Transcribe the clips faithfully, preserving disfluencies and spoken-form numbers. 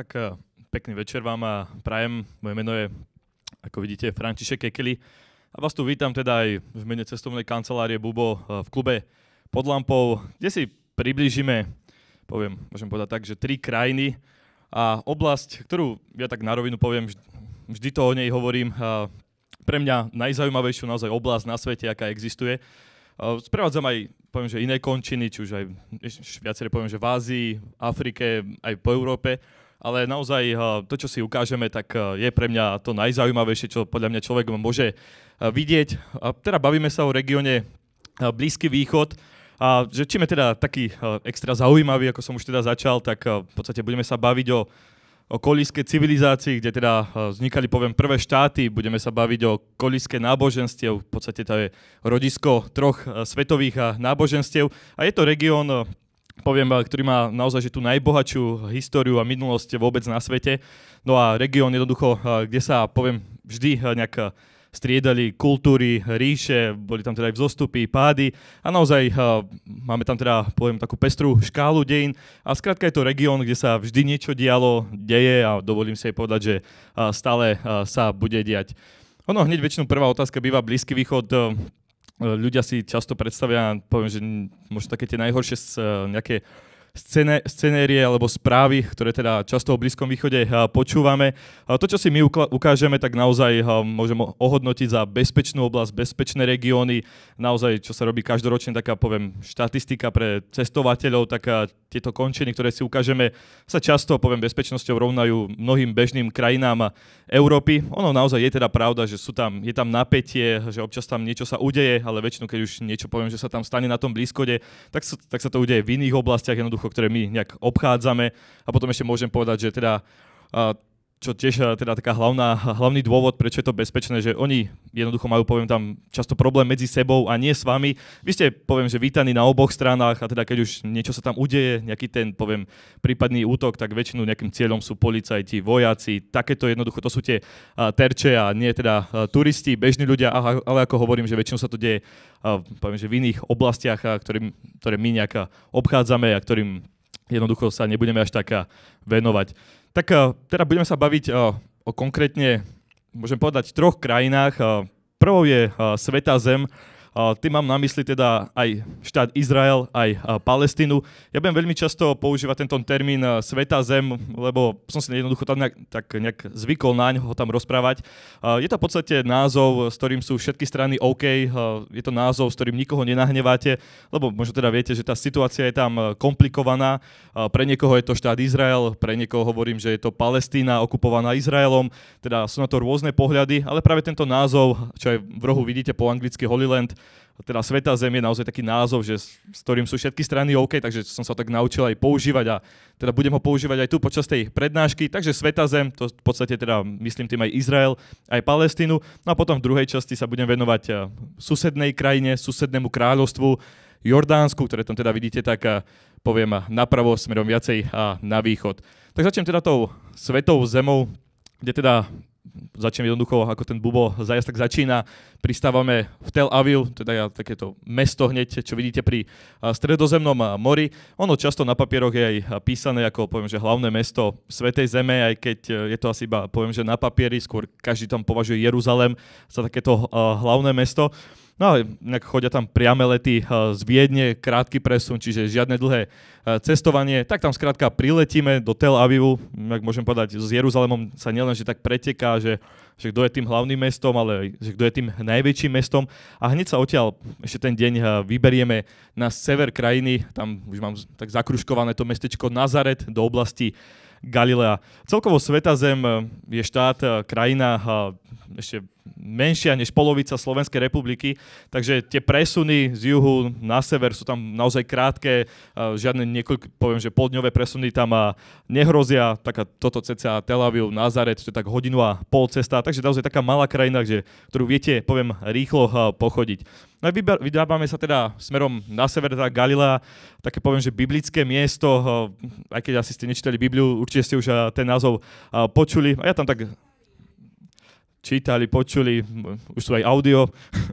Tak uh, pekný večer vám a prajem. Moje meno je, ako vidíte, František Kekeli. A vás tu vítam teda aj v mene cestovnej kancelárie Bubo uh, v klube Pod lampou, kde si priblížime, poviem, môžem povedať tak, že tri krajiny a oblasť, ktorú ja tak na rovinu poviem, vždy, vždy to o nej hovorím, uh, pre mňa najzaujímavejšiu naozaj oblasť na svete, aká existuje. Uh, sprevádzam aj, poviem, že iné končiny, či už aj viaceré poviem, že v Ázii, Afrike, aj po Európe. Ale naozaj to, čo si ukážeme, tak je pre mňa to najzaujímavejšie, čo podľa mňa človek môže vidieť. A teda bavíme sa o regióne Blízky východ. A že čím je teda taký extra zaujímavý, ako som už teda začal, tak v podstate budeme sa baviť o, o kolískej civilizácii, kde teda vznikali, poviem, prvé štáty. Budeme sa baviť o kolíske náboženstiev. V podstate to je rodisko troch svetových náboženstiev. A je to región, poviem, ktorý má naozaj že tú najbohatšiu históriu a minulosť vôbec na svete. No a región jednoducho, kde sa, poviem, vždy nejak striedali kultúry, ríše, boli tam teda aj vzostupy, pády a naozaj máme tam teda, poviem, takú pestrú škálu dejín a skrátka je to región, kde sa vždy niečo dialo, deje a dovolím si aj povedať, že stále sa bude diať. Ono hneď väčšinou prvá otázka býva Blízky východ. Ľudia si často predstavia, poviem, že možno také tie najhoršie nejaké scéne, scenérie alebo správy, ktoré teda často o Blízkom východe počúvame. To, čo si my ukážeme, tak naozaj môžeme ohodnotiť za bezpečnú oblasť, bezpečné regióny. Naozaj, čo sa robí každoročne, taká, poviem, štatistika pre cestovateľov, tak tieto končiny, ktoré si ukážeme, sa často, poviem, bezpečnosťou rovnajú mnohým bežným krajinám Európy. Ono naozaj je teda pravda, že sú tam, je tam napätie, že občas tam niečo sa udeje, ale väčšinou, keď už niečo poviem, že sa tam stane na tom blízkode, tak sa, tak sa to udeje v iných oblastiach, jednoducho, ktoré my nejak obchádzame. A potom ešte môžem povedať, že teda, čo tiež teda taká hlavná, hlavný dôvod, prečo je to bezpečné, že oni jednoducho majú, poviem, tam často problém medzi sebou a nie s vami. Vy ste, poviem, že vítaní na oboch stranách a teda keď už niečo sa tam udeje, nejaký ten, poviem, prípadný útok, tak väčšinou nejakým cieľom sú policajti, vojaci, takéto jednoducho, to sú tie terče a nie teda turisti, bežní ľudia, ale ako hovorím, že väčšinou sa to deje, poviem, že v iných oblastiach, ktorým, ktoré my nejak obchádzame a ktorým jednoducho sa nebudeme až tak venovať. Tak teda budeme sa baviť o, o konkrétne, môžem povedať, troch krajinách. Prvou je Svätá zem. Tým mám na mysli teda aj štát Izrael, aj Palestínu. Ja budem veľmi často používať tento termín Svätá zem, lebo som si jednoducho tam nejak, tak nejak zvykol naň ho tam rozprávať. Je to v podstate názov, s ktorým sú všetky strany OK. Je to názov, s ktorým nikoho nenahneváte, lebo možno teda viete, že tá situácia je tam komplikovaná. Pre niekoho je to štát Izrael, pre niekoho hovorím, že je to Palestína okupovaná Izraelom. Teda sú na to rôzne pohľady, ale práve tento názov, čo aj v rohu vidíte po anglicky Holy Land, teda Svätá zem je naozaj taký názov, že s ktorým sú všetky strany OK, takže som sa tak naučil aj používať a teda budem ho používať aj tu počas tej prednášky. Takže Svätá zem, to v podstate teda myslím tým aj Izrael, aj Palestínu. No a potom v druhej časti sa budem venovať susednej krajine, susednému kráľovstvu Jordánsku, ktoré tam teda vidíte, tak poviem napravo smerom viacej a na východ. Tak začnem teda tou Svätou zemou, kde teda začnem jednoducho, ako ten Bubo zajazd tak začína. Pristávame v Tel Aviv, teda takéto mesto hneď, čo vidíte pri Stredozemnom mori. Ono často na papieroch je aj písané ako, poviem, že hlavné mesto Svätej zeme, aj keď je to asi iba, poviem, že na papieri, skôr každý tam považuje Jeruzalém za takéto hlavné mesto. No ale chodia tam priame lety z Viedne, krátky presun, čiže žiadne dlhé cestovanie. Tak tam skrátka priletíme do Tel Avivu, ak môžem povedať, s Jeruzalémom sa nielen, že tak preteká, že, že kto je tým hlavným mestom, ale že kto je tým najväčším mestom. A hneď sa odtiaľ ešte ten deň vyberieme na sever krajiny, tam už mám tak zakružkované to mestečko Nazaret do oblasti Galilea. Celkovo Svätá zem je štát, krajina ešte menšia než polovica Slovenskej republiky, takže tie presuny z juhu na sever sú tam naozaj krátke, žiadne niekoľko, poviem, že poldňové presuny tam nehrozia, taká toto cca Tel Aviv, Nazaret, to je tak hodinu a pol cesta, takže naozaj taká malá krajina, že, ktorú viete, poviem, rýchlo pochodiť. No a vydávame sa teda smerom na sever, teda Galilea, také poviem, že biblické miesto, aj keď asi ste nečítali Bibliu, určite ste už ten názov počuli, a ja tam tak čítali, počuli, už sú aj audio.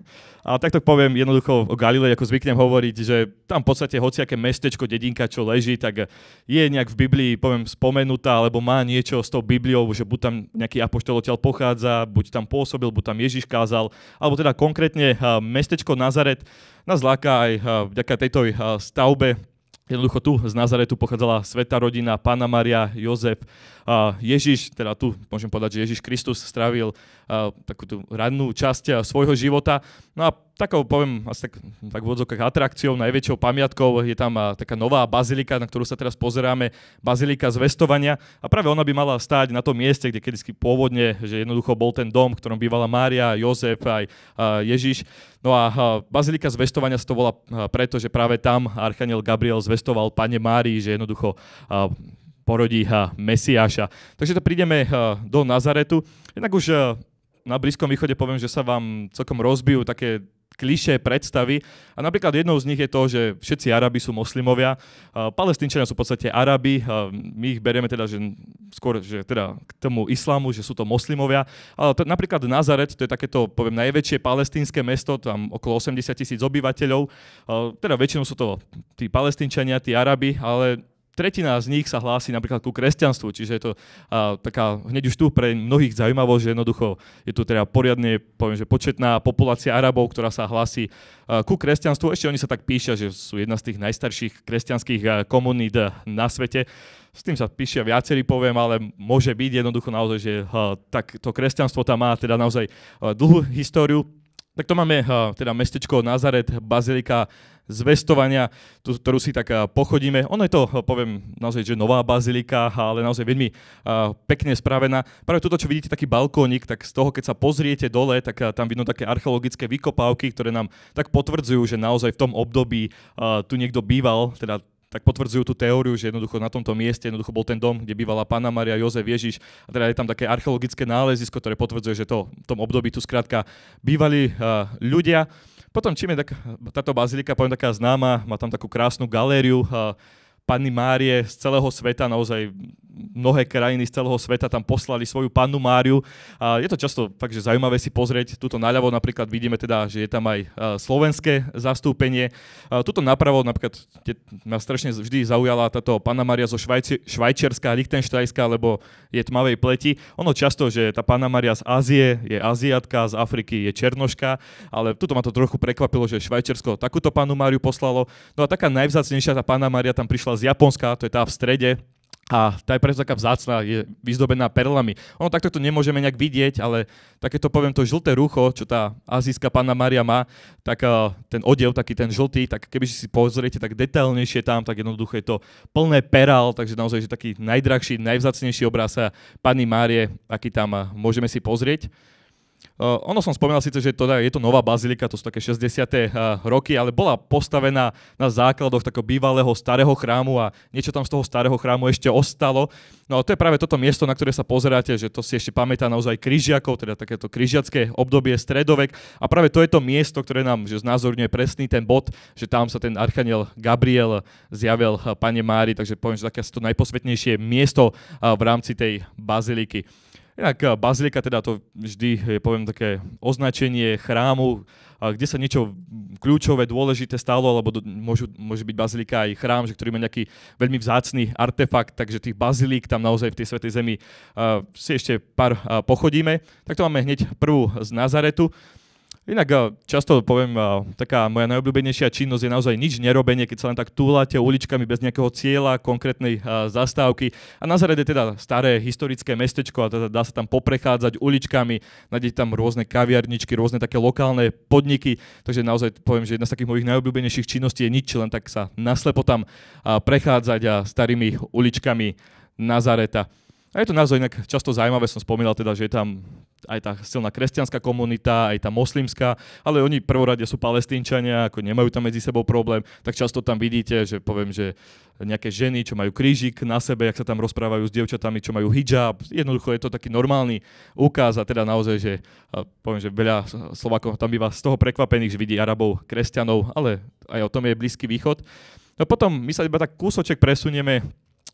A takto poviem jednoducho o Galilei, ako zvyknem hovoriť, že tam v podstate hociaké mestečko, dedinka, čo leží, tak je nejak v Biblii, poviem, spomenutá, alebo má niečo s tou Bibliou, že buď tam nejaký apoštol odtiaľ pochádza, buď tam pôsobil, buď tam Ježiš kázal, alebo teda konkrétne mestečko Nazaret nás láka aj vďaka tejto stavbe. Jednoducho tu z Nazaretu pochádzala svätá rodina, Panna Mária, Jozef, a Ježiš, teda tu môžem povedať, že Ježiš Kristus strávil a, takú tú rannú časť a, svojho života. No a takou, poviem, asi tak, tak v odzokách atrakciou, najväčšou pamiatkou je tam a, taká nová bazilika, na ktorú sa teraz pozeráme, bazilika Zvestovania. A práve ona by mala stáť na tom mieste, kde kedysi pôvodne, že jednoducho bol ten dom, v ktorom bývala Mária, Jozef aj a, Ježiš. No a, a bazilika Zvestovania sa to volá a, preto, že práve tam archaniel Gabriel zvestoval Panne Márii, že jednoducho a, porodí ha, Mesiáša. Takže to prídeme ha, do Nazaretu. Jednak už ha, na Blízkom východe poviem, že sa vám celkom rozbijú také klišé predstavy. A napríklad jednou z nich je to, že všetci Arabi sú moslimovia. Uh, Palestínčania sú v podstate Arabi. Uh, my ich berieme teda, že skôr že teda k tomu islámu, že sú to moslimovia. Ale to, napríklad Nazaret, to je takéto, poviem, najväčšie palestínske mesto, tam okolo osemdesiat tisíc obyvateľov. Uh, teda väčšinou sú to tí Palestínčania, tí Arabi, ale tretina z nich sa hlási napríklad ku kresťanstvu, čiže je to uh, taká hneď už tu pre mnohých zaujímavosť, že jednoducho je tu teda poriadne, poviem, že početná populácia Arabov, ktorá sa hlási uh, ku kresťanstvu. Ešte oni sa tak píšia, že sú jedna z tých najstarších kresťanských uh, komunít uh, na svete. S tým sa píšia viacerí, poviem, ale môže byť jednoducho naozaj, že uh, tak to kresťanstvo tam má teda naozaj uh, dlhú históriu. Tak to máme uh, teda mestečko Nazaret, bazilika Zvestovania, tú, ktorú si tak uh, pochodíme. Ono je to, uh, poviem, naozaj, že nová bazilika, ale naozaj veľmi uh, pekne spravená. Práve toto, čo vidíte, taký balkónik, tak z toho, keď sa pozriete dole, tak uh, tam vidno také archeologické vykopávky, ktoré nám tak potvrdzujú, že naozaj v tom období uh, tu niekto býval, teda tak potvrdzujú tú teóriu, že jednoducho na tomto mieste jednoducho bol ten dom, kde bývala Panna Mária, Jozef, Ježiš. A teda je tam také archeologické nálezisko, ktoré potvrdzuje, že to, v tom období tu skrátka bývali uh, ľudia. Potom, čím je tak, táto bazilika, poviem, taká známa, má tam takú krásnu galériu uh, Panny Márie z celého sveta, naozaj mnohé krajiny z celého sveta tam poslali svoju Pannu Máriu. A je to často fakt, že zaujímavé si pozrieť. Tuto naľavo napríklad vidíme teda, že je tam aj slovenské zastúpenie. Tuto napravo napríklad ma strašne vždy zaujala táto Panna Mária zo Švajci- Švajčiarska, Lichtenštajnská, lebo je tmavej pleti. Ono často, že tá Panna Mária z Ázie je Aziatka, z Afriky je Černoška, ale tuto ma to trochu prekvapilo, že Švajčiarsko takúto Pannu Máriu poslalo. No a taká najvzácnejšia tá Panna Mária tam prišla z Japonska, to je tá v strede. A tá je preto taká vzácna, je vyzdobená perlami. Ono takto to nemôžeme nejak vidieť, ale takéto, poviem, to žlté rucho, čo tá azijská Panna Mária má, tak uh, ten odev, taký ten žltý, tak keby si pozriete tak detailnejšie tam, tak jednoducho je to plné perál, takže naozaj že taký najdrahší, najvzácnejší obraz Panny Márie, aký tam uh, môžeme si pozrieť. Uh, ono som spomínal síce, že to, je to nová bazilika, to sú také šesťdesiate Uh, roky, ale bola postavená na základoch takého bývalého starého chrámu a niečo tam z toho starého chrámu ešte ostalo. No a to je práve toto miesto, na ktoré sa pozeráte, že to si ešte pamätá naozaj križiakov, teda takéto križiacké obdobie, stredovek. A práve to je to miesto, ktoré nám že znázorňuje presný ten bod, že tam sa ten archaniel Gabriel zjavil uh, Panne Márii, takže poviem, že také to najposvetnejšie miesto uh, v rámci tej baziliky. Inak bazilika teda to vždy je, poviem, také označenie chrámu, kde sa niečo kľúčové, dôležité stalo, alebo do, môžu, môže byť bazilika aj chrám, že ktorý má nejaký veľmi vzácny artefakt, takže tých bazilík tam naozaj v tej Svätej Zemi uh, si ešte pár uh, pochodíme. Tak to máme hneď prvú z Nazaretu. Inak často poviem, taká moja najobľúbenejšia činnosť je naozaj nič nerobenie, keď sa len tak túlate uličkami bez nejakého cieľa, konkrétnej zastávky. A Nazaret je teda staré historické mestečko a teda dá sa tam poprechádzať uličkami, nájdete tam rôzne kaviarničky, rôzne také lokálne podniky, takže naozaj poviem, že jedna z takých mojich najobľúbenejších činností je nič, len tak sa naslepo tam prechádzať starými uličkami Nazareta. A je to naozaj inak často zaujímavé, som spomínal teda, že je tam aj tá silná kresťanská komunita, aj tá moslimská, ale oni prvorade sú Palestínčania, ako nemajú tam medzi sebou problém, tak často tam vidíte, že poviem, že nejaké ženy, čo majú krížik na sebe, jak sa tam rozprávajú s dievčatami, čo majú hijab, jednoducho je to taký normálny úkaz a teda naozaj, že poviem, že veľa Slovákov tam býva z toho prekvapených, že vidí Arabov, kresťanov, ale aj o tom je Blízky východ. No potom my sa iba tak kúsoček presunieme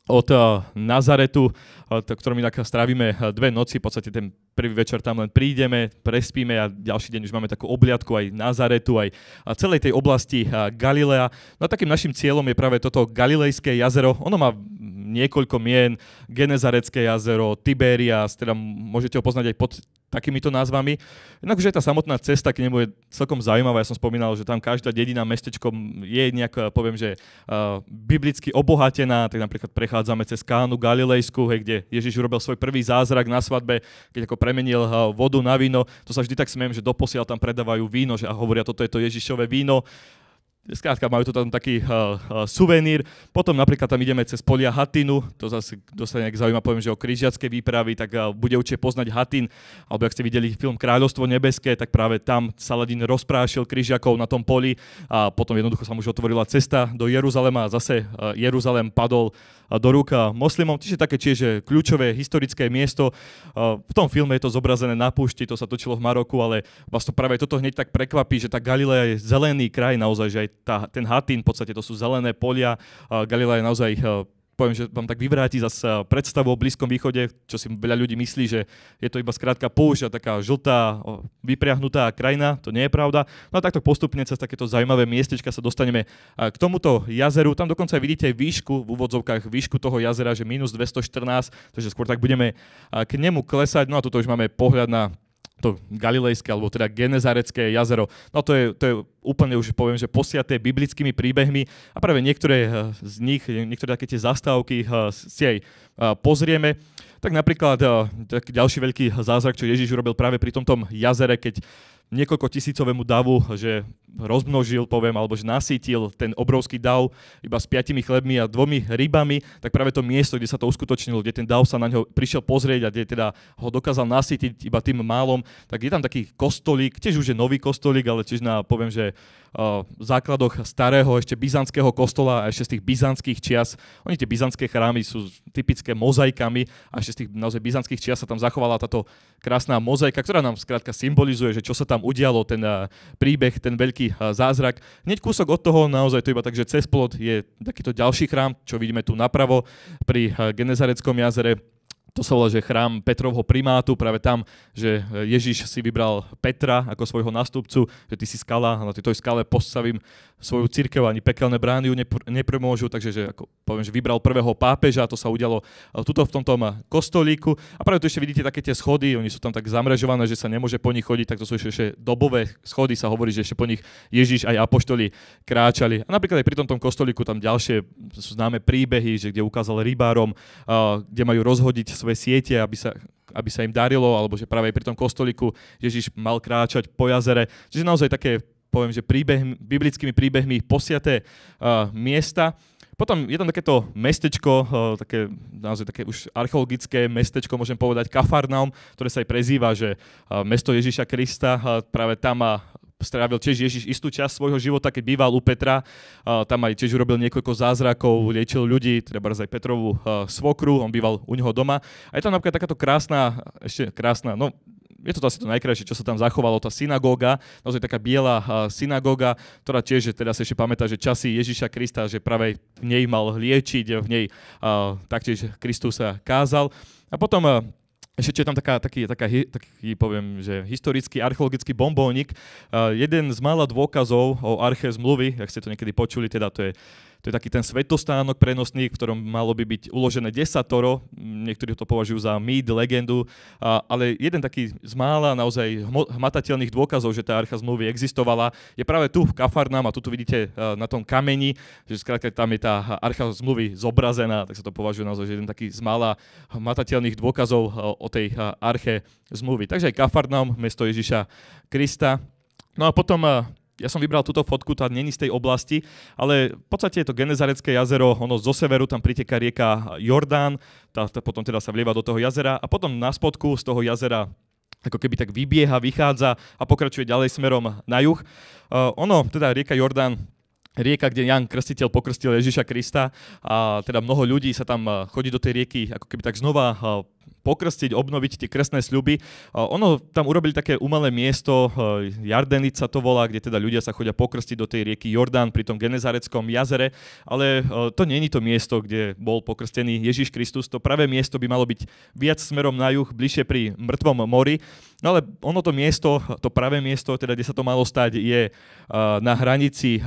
od uh, Nazaretu, uh, ktorom inak strávime uh, dve noci, v podstate ten prvý večer tam len prídeme, prespíme a ďalší deň už máme takú obliadku aj Nazaretu, aj uh, celej tej oblasti uh, Galilea. No a takým našim cieľom je práve toto Galilejské jazero. Ono má niekoľko mien, Genezarecké jazero, Tiberias, teda môžete ho poznať aj pod takýmito názvami. Inak už aj tá samotná cesta k nemu je celkom zaujímavá. Ja som spomínal, že tam každá dedina, mestečko je nejak, poviem, že uh, biblicky obohatená. Tak napríklad prechádzame cez Kánu Galilejskú, hej, kde Ježiš urobil svoj prvý zázrak na svadbe, keď ako premenil uh, vodu na víno. To sa vždy tak smiem, že doposiaľ tam predávajú víno, že a hovoria, toto je to Ježišové víno. Skrátka, majú tu tam taký uh, uh, suvenír. Potom napríklad tam ideme cez polia Hatinu, to zase, kto sa nejak zaujíma, poviem, že o križiacké výpravy, tak uh, bude určite poznať Hatin, alebo ak ste videli film Kráľovstvo nebeské, tak práve tam Saladin rozprášil križiakov na tom poli a potom jednoducho sa mu už otvorila cesta do Jeruzalema a zase uh, Jeruzalem padol uh, do rúk uh, moslimom. Čiže také tiež kľúčové historické miesto. Uh, v tom filme je to zobrazené na púšti, to sa točilo v Maroku, ale vás to práve toto hneď tak prekvapí, že tá Galilea je zelený kraj naozaj, že aj Tá, ten Hatín, v podstate to sú zelené polia. Uh, Galilea je naozaj, uh, poviem, že vám tak vyvráti zase uh, predstavu o Blízkom východe, čo si veľa ľudí myslí, že je to iba skrátka púšť a taká žltá, uh, vypriahnutá krajina. To nie je pravda. No a takto postupne cez takéto zaujímavé miestečka sa dostaneme uh, k tomuto jazeru. Tam dokonca vidíte aj výšku, v úvodzovkách výšku toho jazera, že mínus dvestoštrnásť, takže skôr tak budeme uh, k nemu klesať. No a tuto už máme pohľad na to Galilejské, alebo teda Genezarecké jazero. No to je, to je úplne už poviem, že posiaté biblickými príbehmi a práve niektoré z nich, niektoré také tie zastávky si aj pozrieme. Tak napríklad taký ďalší veľký zázrak, čo Ježiš urobil práve pri tomto jazere, keď niekoľko tisícovému davu, že rozmnožil, poviem, alebo že nasýtil ten obrovský dav iba s piatimi chlebmi a dvomi rybami, tak práve to miesto, kde sa to uskutočnilo, kde ten dav sa na ňo prišiel pozrieť a kde teda ho dokázal nasýtiť iba tým málom, tak je tam taký kostolík, tiež už je nový kostolík, ale tiež na, poviem, že uh, základoch starého ešte byzantského kostola a ešte z tých byzantských čias. Oni tie byzantské chrámy sú typické mozaikami a ešte z tých naozaj byzantských čias sa tam zachovala táto krásna mozaika, ktorá nám skrátka symbolizuje, že čo sa tam udialo, ten uh, príbeh, ten veľký uh, zázrak. Hneď kúsok od toho, naozaj to iba tak, že cez plot je takýto ďalší chrám, čo vidíme tu napravo pri uh, Genezareckom jazere. To sa volá, že chrám Petrovho primátu, práve tam, že Ježiš si vybral Petra ako svojho nástupcu, že ty si skala, a na tejto skale postavím svoju cirkev, ani pekelné brány ju nepr- nepremôžu, takže že, ako poviem, že vybral prvého pápeža, to sa udialo tuto v tomto kostolíku. A práve tu ešte vidíte také tie schody, oni sú tam tak zamrežované, že sa nemôže po nich chodiť, tak to sú ešte, ešte dobové schody, sa hovorí, že ešte po nich Ježiš aj apoštoli kráčali. A napríklad aj pri tomto kostolíku tam ďalšie sú známe príbehy, že kde ukázal rybárom, uh, kde majú rozhodiť svoje siete, aby sa, aby sa im darilo, alebo že práve aj pri tom kostolíku Ježiš mal kráčať po jazere. Čiže naozaj také, poviem, že príbeh, biblickými príbehmi posiaté uh, miesta. Potom je tam takéto mestečko, uh, také, naozaj také už archeologické mestečko, môžem povedať, Kafarnaum, ktoré sa aj prezýva, že uh, mesto Ježiša Krista, uh, práve tam má strávil tiež Ježiš istú časť svojho života, keď býval u Petra. Uh, tam aj tiež urobil niekoľko zázrakov, liečil ľudí, treba aj Petrovú uh, svokru, on býval u neho doma. A je tam napríklad takáto krásna, ešte krásna, no je to asi to najkrajšie, čo sa tam zachovalo, tá synagóga, naozaj taká biela uh, synagóga, ktorá tiež, že teda sa ešte pamätá, že časy Ježiša Krista, že práve v nej mal liečiť, v nej uh, taktiež Kristus sa kázal. A potom uh, ešte je tam taká, taký, taká, taký, poviem, že historický archeologický bombónik. Uh, jeden z mála dôkazov o arche zmluvy, ak ste to niekedy počuli, teda to je, to je taký ten svetostánok prenosný, v ktorom malo by byť uložené desatoro. Niektorí to považujú za mýt, legendu, uh, ale jeden taký z mála naozaj hmatateľných dôkazov, že tá archa zmluvy existovala, je práve tu v Kafarnaum a tu vidíte uh, na tom kameni, že skrátka tam je tá archa zmluvy zobrazená, tak sa to považuje naozaj, že jeden taký z mála hmatateľných dôkazov uh, o tej uh, arche zmluvy. Takže aj Kafarnaum, mesto Ježiša Krista. No a potom uh, ja som vybral túto fotku, tá není z tej oblasti, ale v podstate je to Genezarecké jazero, ono zo severu tam priteká rieka Jordán, tá, tá potom teda sa vlieva do toho jazera a potom na spodku z toho jazera ako keby tak vybieha, vychádza a pokračuje ďalej smerom na juh. Uh, ono, teda rieka Jordán, rieka, kde Ján Krstiteľ pokrstil Ježiša Krista a teda mnoho ľudí sa tam chodí do tej rieky ako keby tak znova pokrstiť, obnoviť tie krstné sľuby. Ono tam urobili také umelé miesto, Jardenit sa to volá, kde teda ľudia sa chodia pokrstiť do tej rieky Jordán pri tom Genezareckom jazere, ale to nie je to miesto, kde bol pokrstený Ježiš Kristus. To pravé miesto by malo byť viac smerom na juh, bližšie pri Mŕtvom mori. No ale ono to miesto, to pravé miesto, teda kde sa to malo stať, je na hranici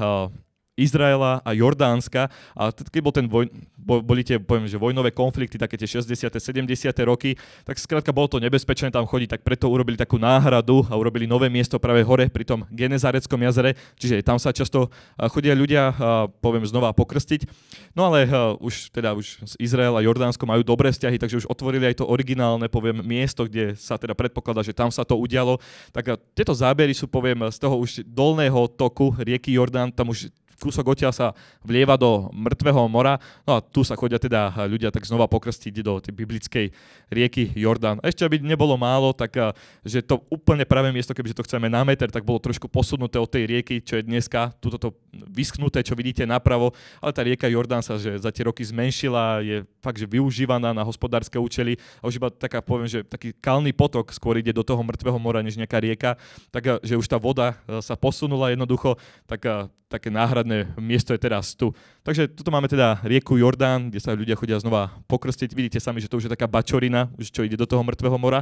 Izraela a Jordánska. A keď bol ten voj, boli tie, poviem, že vojnové konflikty, také tie šesťdesiate sedemdesiate roky, tak skrátka bolo to nebezpečné tam chodiť, tak preto urobili takú náhradu a urobili nové miesto práve hore pri tom Genezareckom jazere, čiže tam sa často chodia ľudia, poviem, znova pokrstiť. No ale už teda už Izrael a Jordánsko majú dobré vzťahy, takže už otvorili aj to originálne, poviem, miesto, kde sa teda predpokladá, že tam sa to udialo. Tak tieto zábery sú, poviem, z toho už dolného toku rieky Jordán, tam už kúsok odtiaľ sa vlieva do Mŕtvého mora, no a tu sa chodia teda ľudia tak znova pokrstiť do tej biblickej rieky Jordán. A ešte, aby nebolo málo, tak že to úplne pravé miesto, kebyže to chceme na meter, tak bolo trošku posunuté od tej rieky, čo je dneska, túto to vyschnuté, čo vidíte napravo, ale tá rieka Jordán sa že za tie roky zmenšila, je fakt, že využívaná na hospodárske účely a už iba taká, poviem, že taký kalný potok skôr ide do toho Mŕtvého mora, než nejaká rieka, tak že už tá voda sa posunula jednoducho, tak také náhradné miesto je teraz tu. Takže tuto máme teda rieku Jordán, kde sa ľudia chodia znova pokrstiť. Vidíte sami, že to už je taká bačorina, už čo ide do toho Mŕtvého mora.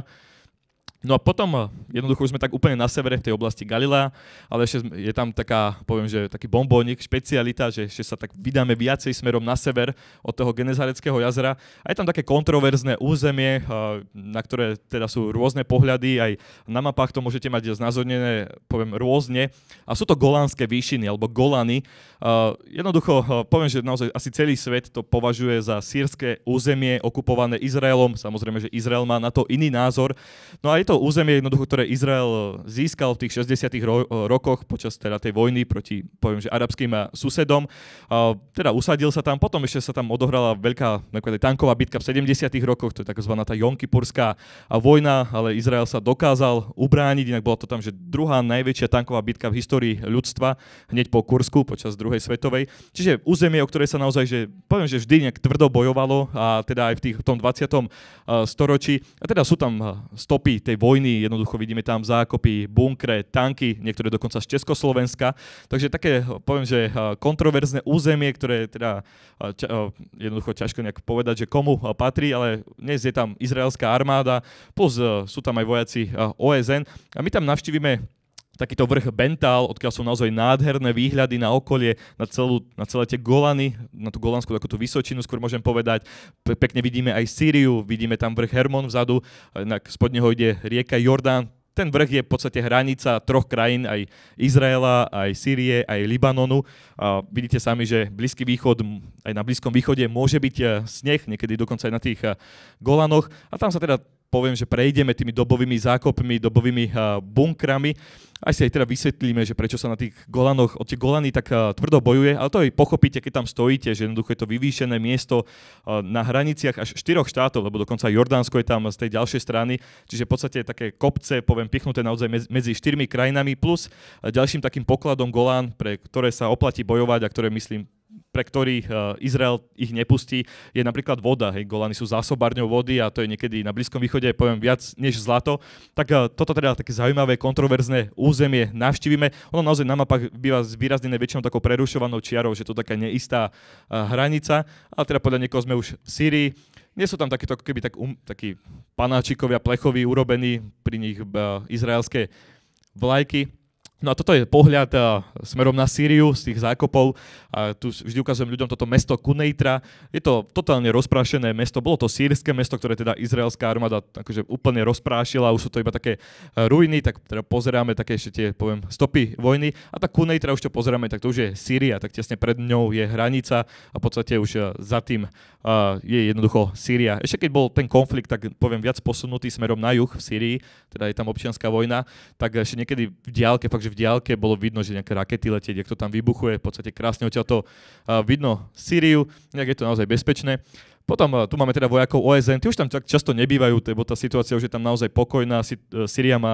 No a potom jednoducho už sme tak úplne na severe v tej oblasti Galilea, ale ešte je tam taká, poviem, že taký bombónik, špecialita, že ešte sa tak vydáme viacej smerom na sever od toho Genezareckého jazera. A je tam také kontroverzné územie, na ktoré teda sú rôzne pohľady, aj na mapách to môžete mať znázornené, poviem, rôzne. A sú to Golánske výšiny, alebo Golany. Jednoducho, poviem, že naozaj asi celý svet to považuje za sýrske územie okupované Izraelom. Samozrejme, že Izrael má na to iný názor. No a je to územie jednoducho, ktoré Izrael získal v tých šesťdesiatych ro- rokoch počas teda tej vojny proti, poviem, že arabským susedom. A teda usadil sa tam, potom ešte sa tam odohrala veľká napríklad tanková bitka v sedemdesiatych rokoch, to je takzvaná tá Jomkipurská vojna, ale Izrael sa dokázal ubrániť, inak bola to tam, že druhá najväčšia tanková bitka v histórii ľudstva, hneď po Kursku počas druhej svetovej. Čiže územie, o ktoré sa naozaj, že poviem, že vždy nejak tvrdo bojovalo a teda aj v, tých, v tom dvadsiatom storočí. A teda sú tam stopy tej vojny, jednoducho vidíme tam zákopy, bunkre, tanky, niektoré dokonca z Československa. Takže také, poviem, že kontroverzné územie, ktoré teda ča, jednoducho ťažko nejak povedať, že komu patrí, ale dnes je tam izraelská armáda, plus sú tam aj vojaci ó es en a my tam navštívime takýto vrch Bentál, odkiaľ sú naozaj nádherné výhľady na okolie, na, celú, na celé tie Golany, na tú Golanskú takú tú vysočinu, skôr môžem povedať. Pekne vidíme aj Sýriu, vidíme tam vrch Hermon vzadu, spod neho ide rieka Jordán. Ten vrch je v podstate hranica troch krajín, aj Izraela, aj Sýrie, aj Libanonu. A vidíte sami, že Blízky východ, aj na Blízkom východe môže byť sneh, niekedy dokonca aj na tých Golanoch. A tam sa teda poviem, že prejdeme tými dobovými zákopmi, dobovými uh, bunkrami. Aj si aj teda vysvetlíme, že prečo sa na tých Golanoch, od tie Golany tak uh, tvrdo bojuje, ale to aj pochopíte, keď tam stojíte, že jednoducho je to vyvýšené miesto uh, na hraniciach až štyroch štátov, lebo dokonca Jordánsko je tam z tej ďalšej strany, čiže v podstate také kopce, poviem, pichnuté naozaj medzi štyrmi krajinami, plus uh, ďalším takým pokladom Golán, pre ktoré sa oplatí bojovať a ktoré, myslím, pre ktorých uh, Izrael ich nepustí, je napríklad voda. Hej, Golany sú zásobárňou vody a to je niekedy na Blízkom východe, poviem, viac než zlato. Tak uh, toto teda také zaujímavé, kontroverzné územie navštívime. Ono naozaj na mapách býva zvýraznené väčšinou takou prerušovanou čiarou, že to taká neistá uh, hranica, ale teda podľa niekoho sme už v Sýrii. Nie sú tam takýto, keby tak, um, takí panáčikovia plechoví urobení, pri nich uh, izraelské vlajky. No a toto je pohľad uh, smerom na Sýriu z tých zákopov. A tu vždy ukazujem ľuďom toto mesto Kuneitra. Je to totálne rozprášené mesto. Bolo to sýrske mesto, ktoré teda izraelská armáda akože úplne rozprášila. Už sú to iba také uh, ruiny, tak teda pozeráme také ešte tie, poviem, stopy vojny. A tá Kuneitra, už čo pozeráme, tak to už je Sýria, tak tesne pred ňou je hranica a v podstate už uh, za tým uh, je jednoducho Sýria. Ešte keď bol ten konflikt, tak poviem, viac posunutý smerom na juh v Sýrii, teda je tam občianská vojna, tak ešte niekedy v diaľke, fakt, že v diaľke bolo vidno, že nejaké rakety letieť, jak to tam vybuchuje, v podstate krásne odtiaľto uh, vidno Sýriu, nejak je to naozaj bezpečné. Potom uh, tu máme teda vojakov ó es en, tí už tam často nebývajú, lebo tá situácia už je tam naozaj pokojná, Sýria má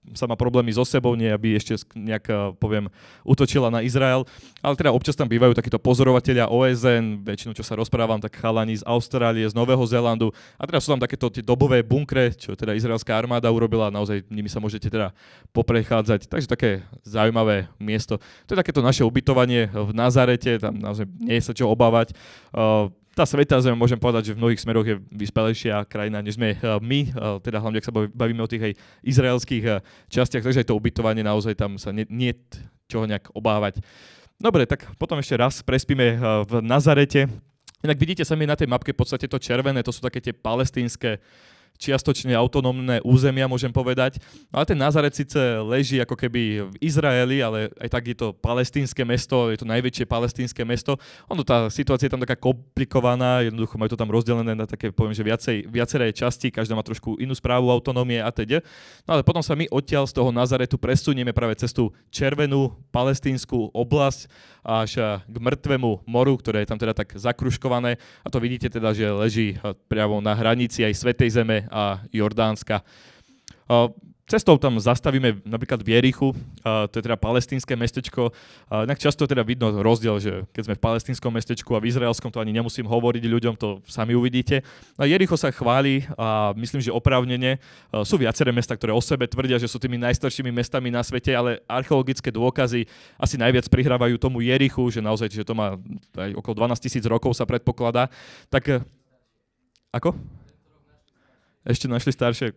sa má problémy so sebou, nie aby ešte nejak, poviem, útočila na Izrael. Ale teda občas tam bývajú takíto pozorovatelia ó es en, väčšinou čo sa rozprávam, tak chalani z Austrálie, z Nového Zélandu. A teda sú tam takéto tie dobové bunkre, čo teda izraelská armáda urobila, naozaj nimi sa môžete teda poprechádzať. Takže také zaujímavé miesto. To je takéto naše ubytovanie v Nazarete, tam naozaj nie je sa čo obávať. Tá Svätá Zem, môžem povedať, že v mnohých smeroch je vyspelejšia krajina, než sme my, teda hlavne, ak sa bavíme o tých aj izraelských častiach, takže aj to ubytovanie naozaj tam sa nie, nie čoho nejak obávať. Dobre, tak potom ešte raz prespíme v Nazarete. Inak vidíte sami na tej mapke v podstate to červené, to sú také tie palestínske čiastočne autonómne územia, môžem povedať. Ale ten Nazaret síce leží ako keby v Izraeli, ale aj tak je to palestínske mesto, je to najväčšie palestínske mesto. Ono, tá situácia je tam taká komplikovaná, jednoducho majú to tam rozdelené na také, poviem, že viacej, viaceré časti, každá má trošku inú správu autonómie a teda. No ale potom sa my odtiaľ z toho Nazaretu presunieme práve cez tú červenú palestínsku oblasť až k Mŕtvemu moru, ktoré je tam teda tak zakružkované. A to vidíte teda, že leží priamo na hranici aj Svätej Zeme a Jordánska. Cestou tam zastavíme napríklad v Jerichu, to je teda palestínske mestečko. Inak často teda vidno rozdiel, že keď sme v palestínskom mestečku a v izraelskom, to ani nemusím hovoriť ľuďom, to sami uvidíte. A Jericho sa chváli a myslím, že oprávnene. Sú viaceré mesta, ktoré o sebe tvrdia, že sú tými najstaršími mestami na svete, ale archeologické dôkazy asi najviac prihrávajú tomu Jerichu, že naozaj, že to má aj okolo dvanásťtisíc rokov sa predpokladá. Tak ako? Ešte našli staršie.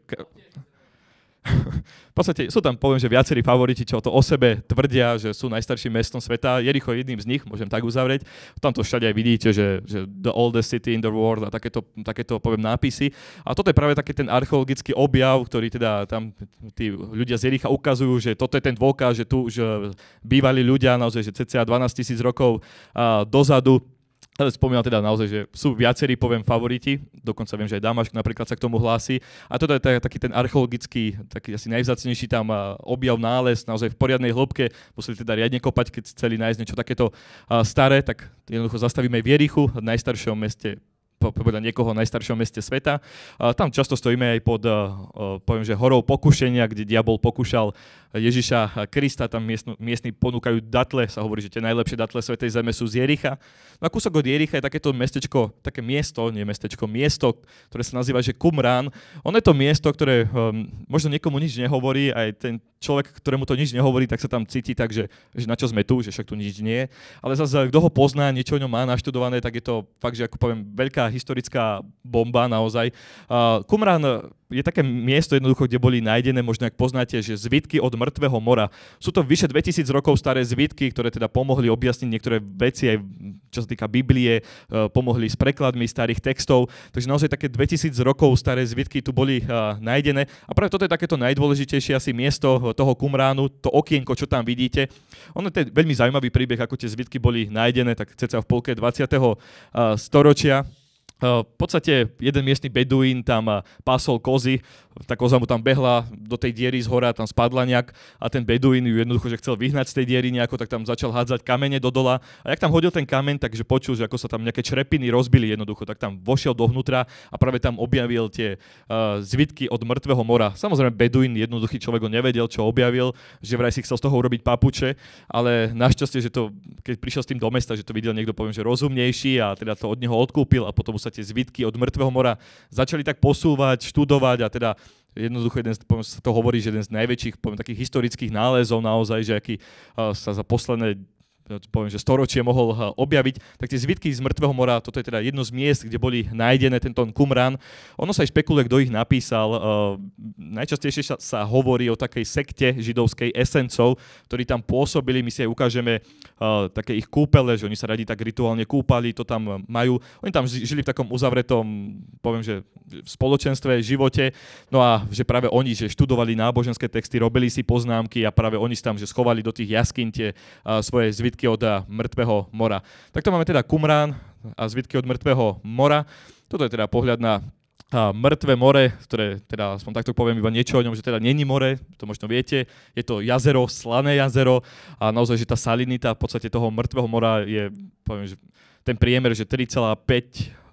V podstate sú tam, poviem, že viacerí favoriti, čo to o sebe tvrdia, že sú najstarším mestom sveta. Jericho je jedným z nich, môžem tak uzavrieť. Tam to všade aj vidíte, že, že the oldest city in the world a takéto, takéto, poviem, nápisy. A toto je práve taký ten archeologický objav, ktorý teda tam tí ľudia z Jericha ukazujú, že toto je ten dôkaz, že tu už bývali ľudia naozaj, že cca dvanásťtisíc rokov a, dozadu. Ale spomínal teda naozaj, že sú viacerí, poviem, favoriti, dokonca viem, že aj Damašk napríklad sa k tomu hlási. A toto je taký ten archeologický, taký asi najvzácnejší tam objav, nález, naozaj v poriadnej hĺbke, museli teda riadne kopať, keď chceli nájsť niečo takéto staré, tak jednoducho zastavíme v Jerichu, v najstaršom meste, povedať niekoho najstaršom meste sveta. Tam často stojíme aj pod, poviem, že horou pokušenia, kde diabol pokúšal Ježiša Krista, tam miestni, miestni ponúkajú datle, sa hovorí, že tie najlepšie datle Svätej Zeme sú z Jericha. No a kúsok od Jericha je takéto mestečko, také miesto, nie mestečko, miesto, ktoré sa nazýva, že Qumran. Ono je to miesto, ktoré um, možno niekomu nič nehovorí, aj ten človek, ktorému to nič nehovorí, tak sa tam cíti tak, že, že na čo sme tu, že však tu nič nie je. Ale zase, kto ho pozná, niečo o ňom má naštudované, tak je to fakt, že ako poviem, veľká historická bomba naozaj. Uh, Qumran je také miesto jednoducho, kde boli nájdené, možno ak poznáte, že zvitky od Mŕtvého mora. Sú to vyše dvetisíc rokov staré zvitky, ktoré teda pomohli objasniť niektoré veci, aj čo sa týka Biblie, pomohli s prekladmi starých textov. Takže naozaj také dvetisíc rokov staré zvitky tu boli uh, nájdené. A práve toto je takéto najdôležitejšie asi miesto toho Qumránu, to okienko, čo tam vidíte. Ono je veľmi zaujímavý príbeh, ako tie zvitky boli nájdené, tak cca v polke dvadsiateho storočia. V podstate jeden miestny beduín tam pásol kozy, tá koza mu tam behla do tej diery z hora, tam spadla nejak a ten beduín ju jednoducho, že chcel vyhnať z tej diery nejako, tak tam začal hádzať kamene do dola a jak tam hodil ten kameň, takže počul, že ako sa tam nejaké črepiny rozbili jednoducho, tak tam vošiel dovnútra a práve tam objavil tie uh, zvitky od Mŕtvého mora. Samozrejme beduín, jednoduchý človek ho nevedel, čo objavil, že vraj si chcel z toho urobiť papuče, ale našťastie, že to, keď prišiel s tým do mesta, že to videl niekto, poviem, že rozumnejší a teda to od neho odkúpil a potom sa tie zvitky od Mŕtvého mora začali tak posúvať, študovať a teda jednoducho jeden, poviem, sa to hovorí, že jeden z najväčších, poviem, takých historických nálezov naozaj, že aký uh, sa za posledné, poviem, že storočie mohol uh, objaviť, tak tie zvitky z Mŕtvého mora, toto je teda jedno z miest, kde boli nájdené tento Qumran. Ono sa aj špekuluje, kto ich napísal. Uh, najčastejšie sa, sa hovorí o takej sekte židovskej Esencov, ktorí tam pôsobili, my si aj ukážeme uh, také ich kúpele, že oni sa radi tak rituálne kúpali, to tam majú. Oni tam žili v takom uzavretom, poviem, že v spoločenstve, živote, no a že práve oni, že študovali náboženské texty, robili si poznámky a práve oni si tam, že schovali do tých jaskyn tie uh, svoje zvitky od uh, Mŕtvého mora. Takto máme teda Qumran a zvitky od Mŕtvého mora. Toto je teda pohľad na uh, Mŕtve more, ktoré teda, aspoň takto poviem iba niečo o ňom, že teda není more, to možno viete, je to jazero, slané jazero a naozaj, že tá salinita v podstate toho Mŕtvého mora je, poviem, že ten priemer, že tri celá päť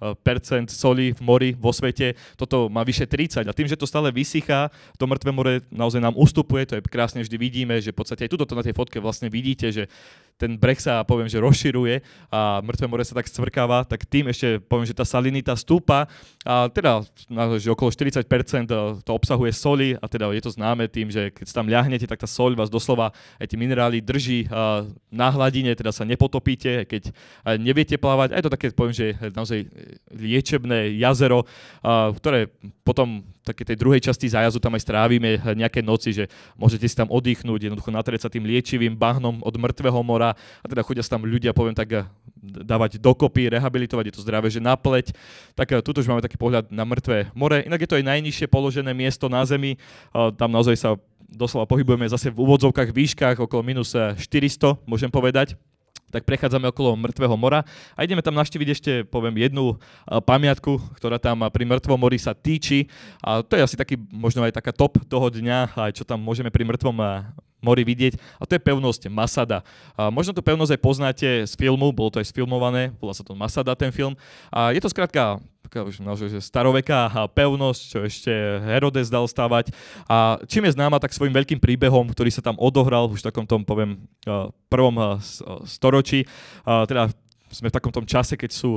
percent soli v mori vo svete, toto má vyše tridsať. A tým, že to stále vysychá, to mŕtve more naozaj nám ustupuje, to je krásne, vždy vidíme, že v podstate aj tuto na tej fotke vlastne vidíte, že ten breh sa, poviem, že rozširuje a mŕtve more sa tak scvrkáva, tak tým ešte poviem, že tá salinita stúpa a teda že okolo štyridsať percent to obsahuje soli a teda je to známe tým, že keď sa tam ľahnete, tak tá soľ vás doslova aj tie minerály drží na hladine, teda sa nepotopíte, keď neviete plávať. A je to také, poviem, že naozaj liečebné jazero, ktoré potom také tej druhej časti zájazdu tam aj strávime nejaké noci, že môžete si tam oddychnúť, jednoducho natrieť sa tým liečivým bahnom od mŕtvého mora a teda chodia sa tam ľudia, poviem tak, dávať dokopy, rehabilitovať, je to zdravé, že na pleť. Tak tuto už máme taký pohľad na mŕtve more. Inak je to aj najnižšie položené miesto na Zemi. Tam naozaj sa doslova pohybujeme zase v úvodzovkách výškach okolo minus štyristo, môžem povedať. Tak prechádzame okolo mŕtvého mora a ideme tam navštíviť ešte, poviem, jednu pamiatku, ktorá tam pri mŕtvom mori sa týči. A to je asi taký, možno aj taká top toho dňa, aj čo tam môžeme pri mŕtvom mori vidieť. A to je pevnosť Masada. A možno tú pevnosť aj poznáte z filmu, bolo to aj sfilmované, volá sa to Masada ten film. A je to skrátka taká už naozaj staroveká pevnosť, čo ešte Herodes dal stavať. A čím je známa, tak svojím veľkým príbehom, ktorý sa tam odohral už v takom tom, poviem, prvom storočí. Teda sme v takom tom čase, keď sú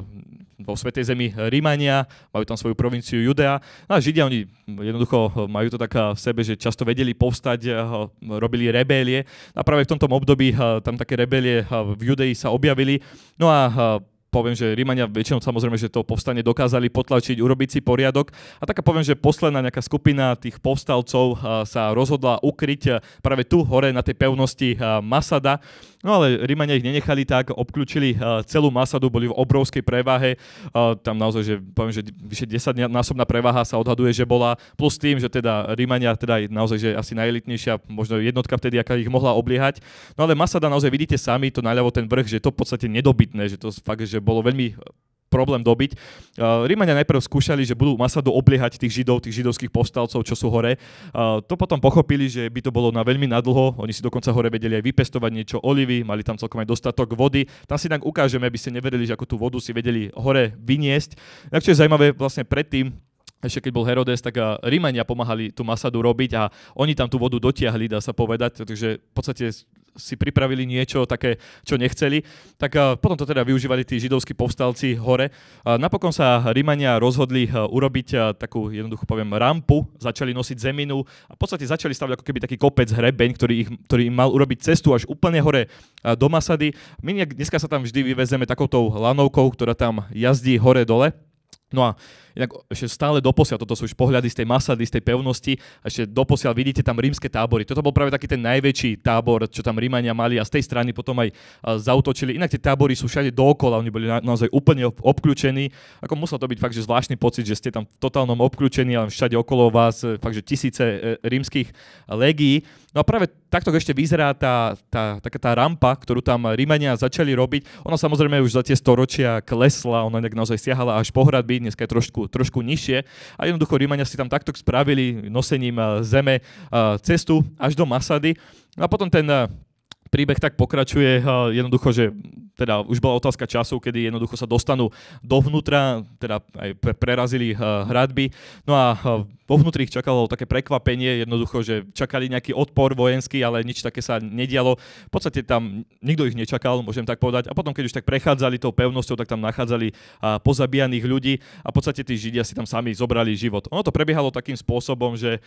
vo Svätej Zemi Rímania, majú tam svoju provinciu Judea. No a Židia, oni jednoducho majú to tak v sebe, že často vedeli povstať, robili rebélie. A práve v tomto období tam také rebélie v Judei sa objavili. No a poviem, že Rímania väčšinou samozrejme, že to povstanie dokázali potlačiť, urobiť si poriadok. A taká poviem, že posledná nejaká skupina tých povstalcov sa rozhodla ukryť práve tu hore na tej pevnosti Masada. No ale Rímania ich nenechali tak, obklúčili celú Masadu, boli v obrovskej prevahe. Tam naozaj, že poviem, že vyše desaťnásobná prevaha sa odhaduje, že bola. Plus tým, že teda Rímania teda naozaj, že asi najelitnejšia možno jednotka vtedy, aká ich mohla obliehať. No ale Masada naozaj vidíte sami, to naľavo ten vrch, že to v podstate nedobytné, že to fakt, že bolo veľmi problém dobiť. Rímania najprv skúšali, že budú Masadu obliehať tých židov, tých židovských povstalcov, čo sú hore. To potom pochopili, že by to bolo na veľmi nadlho. Oni si dokonca hore vedeli aj vypestovať niečo olivy, mali tam celkom aj dostatok vody. Tam si tak ukážeme, aby ste neverili, že ako tú vodu si vedeli hore vyniesť. Tak čo je zaujímavé, vlastne predtým, ešte keď bol Herodes, tak Rímania pomáhali tú Masadu robiť a oni tam tú vodu dotiahli, dá sa povedať, takže v podstate si pripravili niečo také, čo nechceli. Tak uh, potom to teda využívali tí židovskí povstalci hore. Uh, napokon sa Rímania rozhodli uh, urobiť uh, takú, jednoducho poviem, rampu, začali nosiť zeminu a v podstate začali stavať ako keby taký kopec, hrebeň, ktorý, ich, ktorý im mal urobiť cestu až úplne hore uh, do Masady. My dneska sa tam vždy vyvezeme takoutou lanovkou, ktorá tam jazdí hore-dole. No a inak ešte stále doposiaľ, toto sú už pohľady z tej Masady, z tej pevnosti, a ešte doposiaľ vidíte tam rímske tábory. Toto bol práve taký ten najväčší tábor, čo tam Rímania mali a z tej strany potom aj zautočili. Inak tie tábory sú všade dookola, oni boli na, naozaj úplne obklúčení. Ako musel to byť fakt, že zvláštny pocit, že ste tam v totálnom obklúčení, ale všade okolo vás fakt, že tisíce rímskych legií. No a práve takto ešte vyzerá tá, tá, taká tá rampa, ktorú tam Rímania začali robiť. Ona samozrejme už za tie storočia klesla, ona naozaj siahala až po hradby, dneska je trošku, trošku nižšie. A jednoducho Rímania si tam takto spravili nosením zeme cestu až do Masady. A potom ten príbeh tak pokračuje, jednoducho, že teda už bola otázka času, kedy jednoducho sa dostanú dovnútra, teda aj prerazili hradby. No a vo vnútri ich čakalo také prekvapenie, jednoducho, že čakali nejaký odpor vojenský, ale nič také sa nedialo. V podstate tam nikto ich nečakal, môžem tak povedať. A potom, keď už tak prechádzali tou pevnosťou, tak tam nachádzali pozabíjaných ľudí a v podstate tí Židia si tam sami zobrali život. Ono to prebiehalo takým spôsobom, že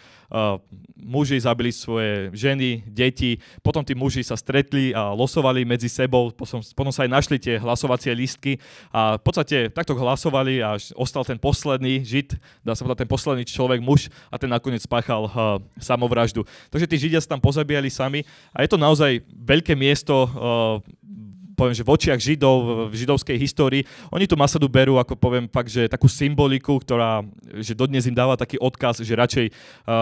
muži zabili svoje ženy, deti, potom tí muži sa stretli a losovali medzi sebou, potom, potom sa aj našli tie hlasovacie lístky a v podstate takto hlasovali a ostal ten posledný Žid, dá sa povedať ten posledný človek, muž a ten nakoniec spáchal uh, samovraždu. Takže tí Židia sa tam pozabíjali sami a je to naozaj veľké miesto, uh, poviem, že v očiach Židov, v židovskej histórii. Oni tú Masadu berú ako, poviem, fakt, že takú symboliku, ktorá, že dodnes im dáva taký odkaz, že radšej uh,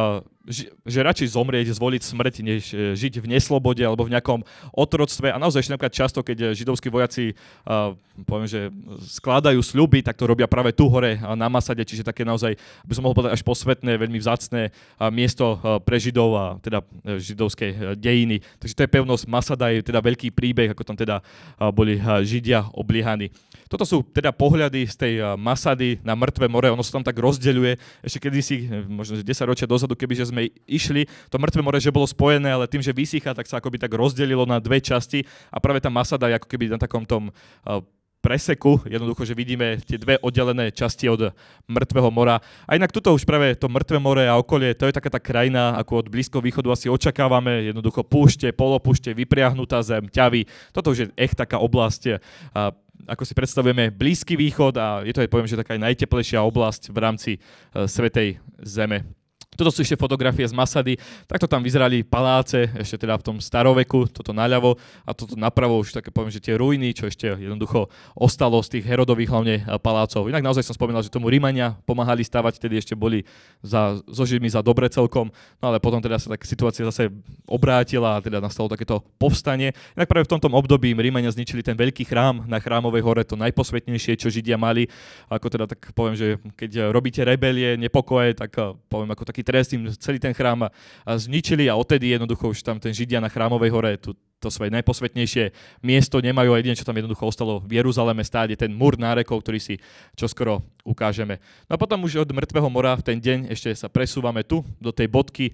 že radšej zomrieť, zvoliť smrť, než žiť v neslobode alebo v nejakom otroctve. A naozaj ešte napríklad často, keď židovskí vojaci uh, poviem, že skladajú sľuby, tak to robia práve tu hore na Masade, čiže také naozaj, by som mohol povedať, až posvetné, veľmi vzácne uh, miesto uh, pre Židov a teda uh, židovské uh, dejiny. Takže to je pevnosť Masada, je teda veľký príbeh, ako tam teda uh, boli uh, Židia obliehaní. Toto sú teda pohľady z tej uh, Masady na Mŕtve more, ono sa tam tak rozdeľuje. Ešte kedysi, možno desať ročia dozadu, kebyže sme išli, to Mŕtve more, že bolo spojené, ale tým, že vysychá, tak sa akoby tak rozdelilo na dve časti a práve tá Masada je ako keby na takom tom uh, preseku, jednoducho, že vidíme tie dve oddelené časti od Mŕtvého mora. A inak tuto už práve to Mŕtve more a okolie, to je taká tá krajina, ako od Blízkoho východu asi očakávame, jednoducho púšte, polopúšte, vypriahnutá zem, ťavy. Toto už je echt taká oblasť, uh, ako si predstavujeme, Blízky východ a je to aj, poviem, že taká aj najteplejšia oblasť v rámci uh, Svätej Zeme. Toto sú ešte fotografie z Masady. Takto tam vyzerali paláce, ešte teda v tom staroveku, toto naľavo a toto napravo už také poviem, že tie ruiny, čo ešte jednoducho ostalo z tých Herodových hlavne palácov. Inak naozaj som spomínal, že tomu Rímania pomáhali stavať, tedy ešte boli za, so Židmi za dobre celkom, no ale potom teda sa tak situácia zase obrátila a teda nastalo takéto povstanie. Inak práve v tomto období Rímania zničili ten veľký chrám na Chrámovej hore, to najposvetnejšie, čo Židia mali. Ako teda tak poviem, že keď robíte rebelie, nepokoje, tak poviem ako taký trest im celý ten chrám zničili a odtedy jednoducho už tam ten Židia na Chrámovej hore tu, to svoje najposvetnejšie miesto nemajú a jedine, čo tam jednoducho ostalo v Jeruzaleme stáť, je ten múr nárekov, ktorý si čoskoro ukážeme. No a potom už od Mŕtvého mora v ten deň ešte sa presúvame tu, do tej bodky,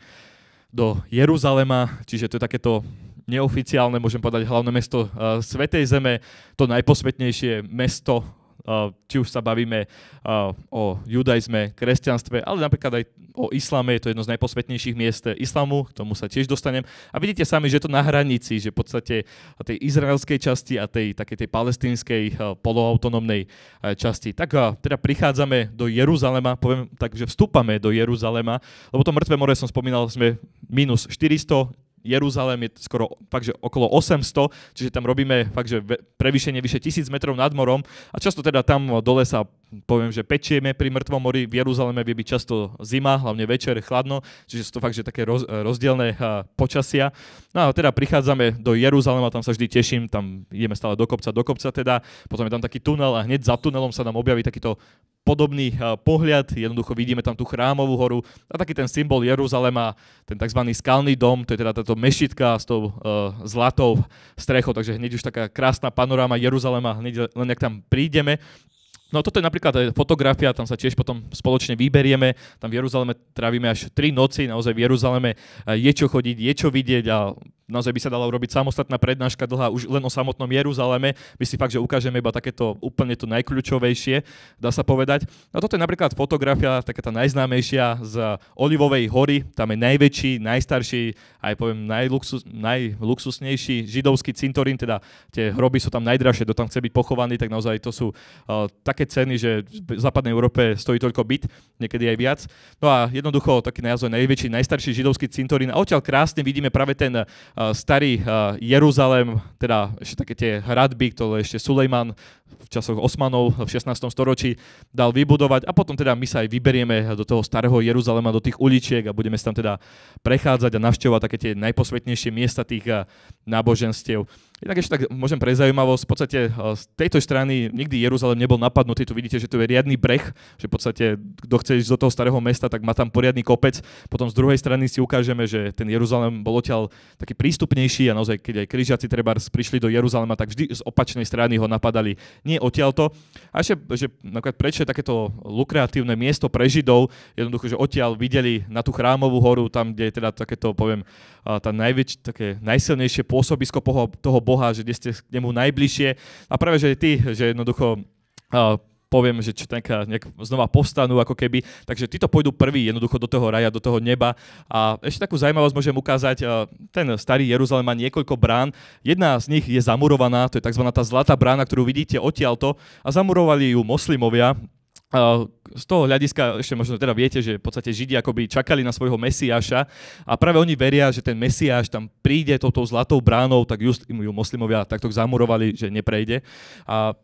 do Jeruzalema, čiže to je takéto neoficiálne, môžem povedať, hlavné mesto uh, Svätej Zeme, to najposvetnejšie mesto. Uh, či už sa bavíme uh, o judaizme, kresťanstve, ale napríklad aj o islame, je to jedno z najposvetnejších miest islamu, k tomu sa tiež dostanem. A vidíte sami, že je to na hranici, že v podstate tej izraelskej časti a tej takej tej palestínskej uh, poloautonómnej uh, časti. Tak uh, teda prichádzame do Jeruzalema, poviem tak, že vstúpame do Jeruzalema, lebo to Mŕtve more som spomínal, sme minus štyristo, Jeruzalém je skoro fakt, že okolo osemsto, čiže tam robíme fakt, že prevýšenie vyše tisíc metrov nad morom a často teda tam dole sa poviem, že pečieme pri Mŕtvom mori. V Jeruzaleme vie byť často zima, hlavne večer, chladno, čiže sú to fakt, že také roz, rozdielne uh, počasia. No a teda prichádzame do Jeruzalema, tam sa vždy teším, tam ideme stále do kopca, do kopca teda, potom je tam taký tunel a hneď za tunelom sa nám objaví takýto podobný uh, pohľad, jednoducho vidíme tam tú Chrámovú horu a taký ten symbol Jeruzalema, ten tzv. Skalný dom, to je teda táto mešitka s tou uh, zlatou strechou, takže hneď už taká krásna panoráma Jeruzalema, hneď len ak tam prídeme. No toto je napríklad fotografia, tam sa tiež potom spoločne vyberieme, tam v Jeruzaleme trávime až tri noci, naozaj v Jeruzaleme je čo chodiť, je čo vidieť a naozaj by sa dala urobiť samostatná prednáška dlhá už len o samotnom Jeruzaleme. My si fakt, že ukážeme iba takéto úplne to najkľúčovejšie, dá sa povedať. No toto je napríklad fotografia, taká tá najznámejšia z Olivovej hory, tam je najväčší, najstarší, aj poviem najluxus, najluxusnejší židovský cintorín, teda tie hroby sú tam najdražšie, kto tam chce byť pochovaný, tak naozaj to sú uh, také ceny, že v západnej Európe stojí toľko byt, niekedy aj viac. No a jednoducho taký naozaj najväčší, najstarší židovský cintorín. A odtiaľ krásne vidíme práve ten uh, starý uh, Jeruzalém, teda ešte také tie hradby, ktoré ešte Sulejman v časoch Osmanov v šestnástom storočí dal vybudovať a potom teda my sa aj vyberieme do toho starého Jeruzalema, do tých uličiek a budeme sa tam teda prechádzať a navštevovať také tie najposvetnejšie miesta tých uh, náboženstiev. Inak ešte tak môžem pre zaujímavosť, v podstate z tejto strany nikdy Jeruzalém nebol napadnutý, tu vidíte, že tu je riadny breh, že v podstate kto chce ísť do toho starého mesta, tak má tam poriadny kopec, potom z druhej strany si ukážeme, že ten Jeruzalém bol odtiaľ taký prístupnejší a naozaj keď aj križiaci trebárs prišli do Jeruzalema, tak vždy z opačnej strany ho napadali, nie odtiaľto. A ešte, že napríklad prečo je takéto lukratívne miesto pre Židov, jednoducho, že odtiaľ videli na tú Chrámovú horu, tam, kde je teda takéto, poviem, tá najväč, také najsilnejšie pôsobisko toho Boha, že kde ste k nemu najbližšie. A práve, že ty, že jednoducho uh, poviem, že čo taká nejak znova povstanú ako keby, takže títo pôjdu prví jednoducho do toho raja, do toho neba. A ešte takú zaujímavosť môžem ukázať, uh, ten starý Jeruzalém má niekoľko brán, jedna z nich je zamurovaná, to je tzv. Tá zlatá brána, ktorú vidíte odtiaľto a zamurovali ju moslimovia. Uh, z toho hľadiska, ešte možno teda viete, že v podstate Židia akoby čakali na svojho Mesiáša a práve oni veria, že ten Mesiáš tam príde touto zlatou bránou, tak just im ju moslimovia takto zamurovali, že neprejde. A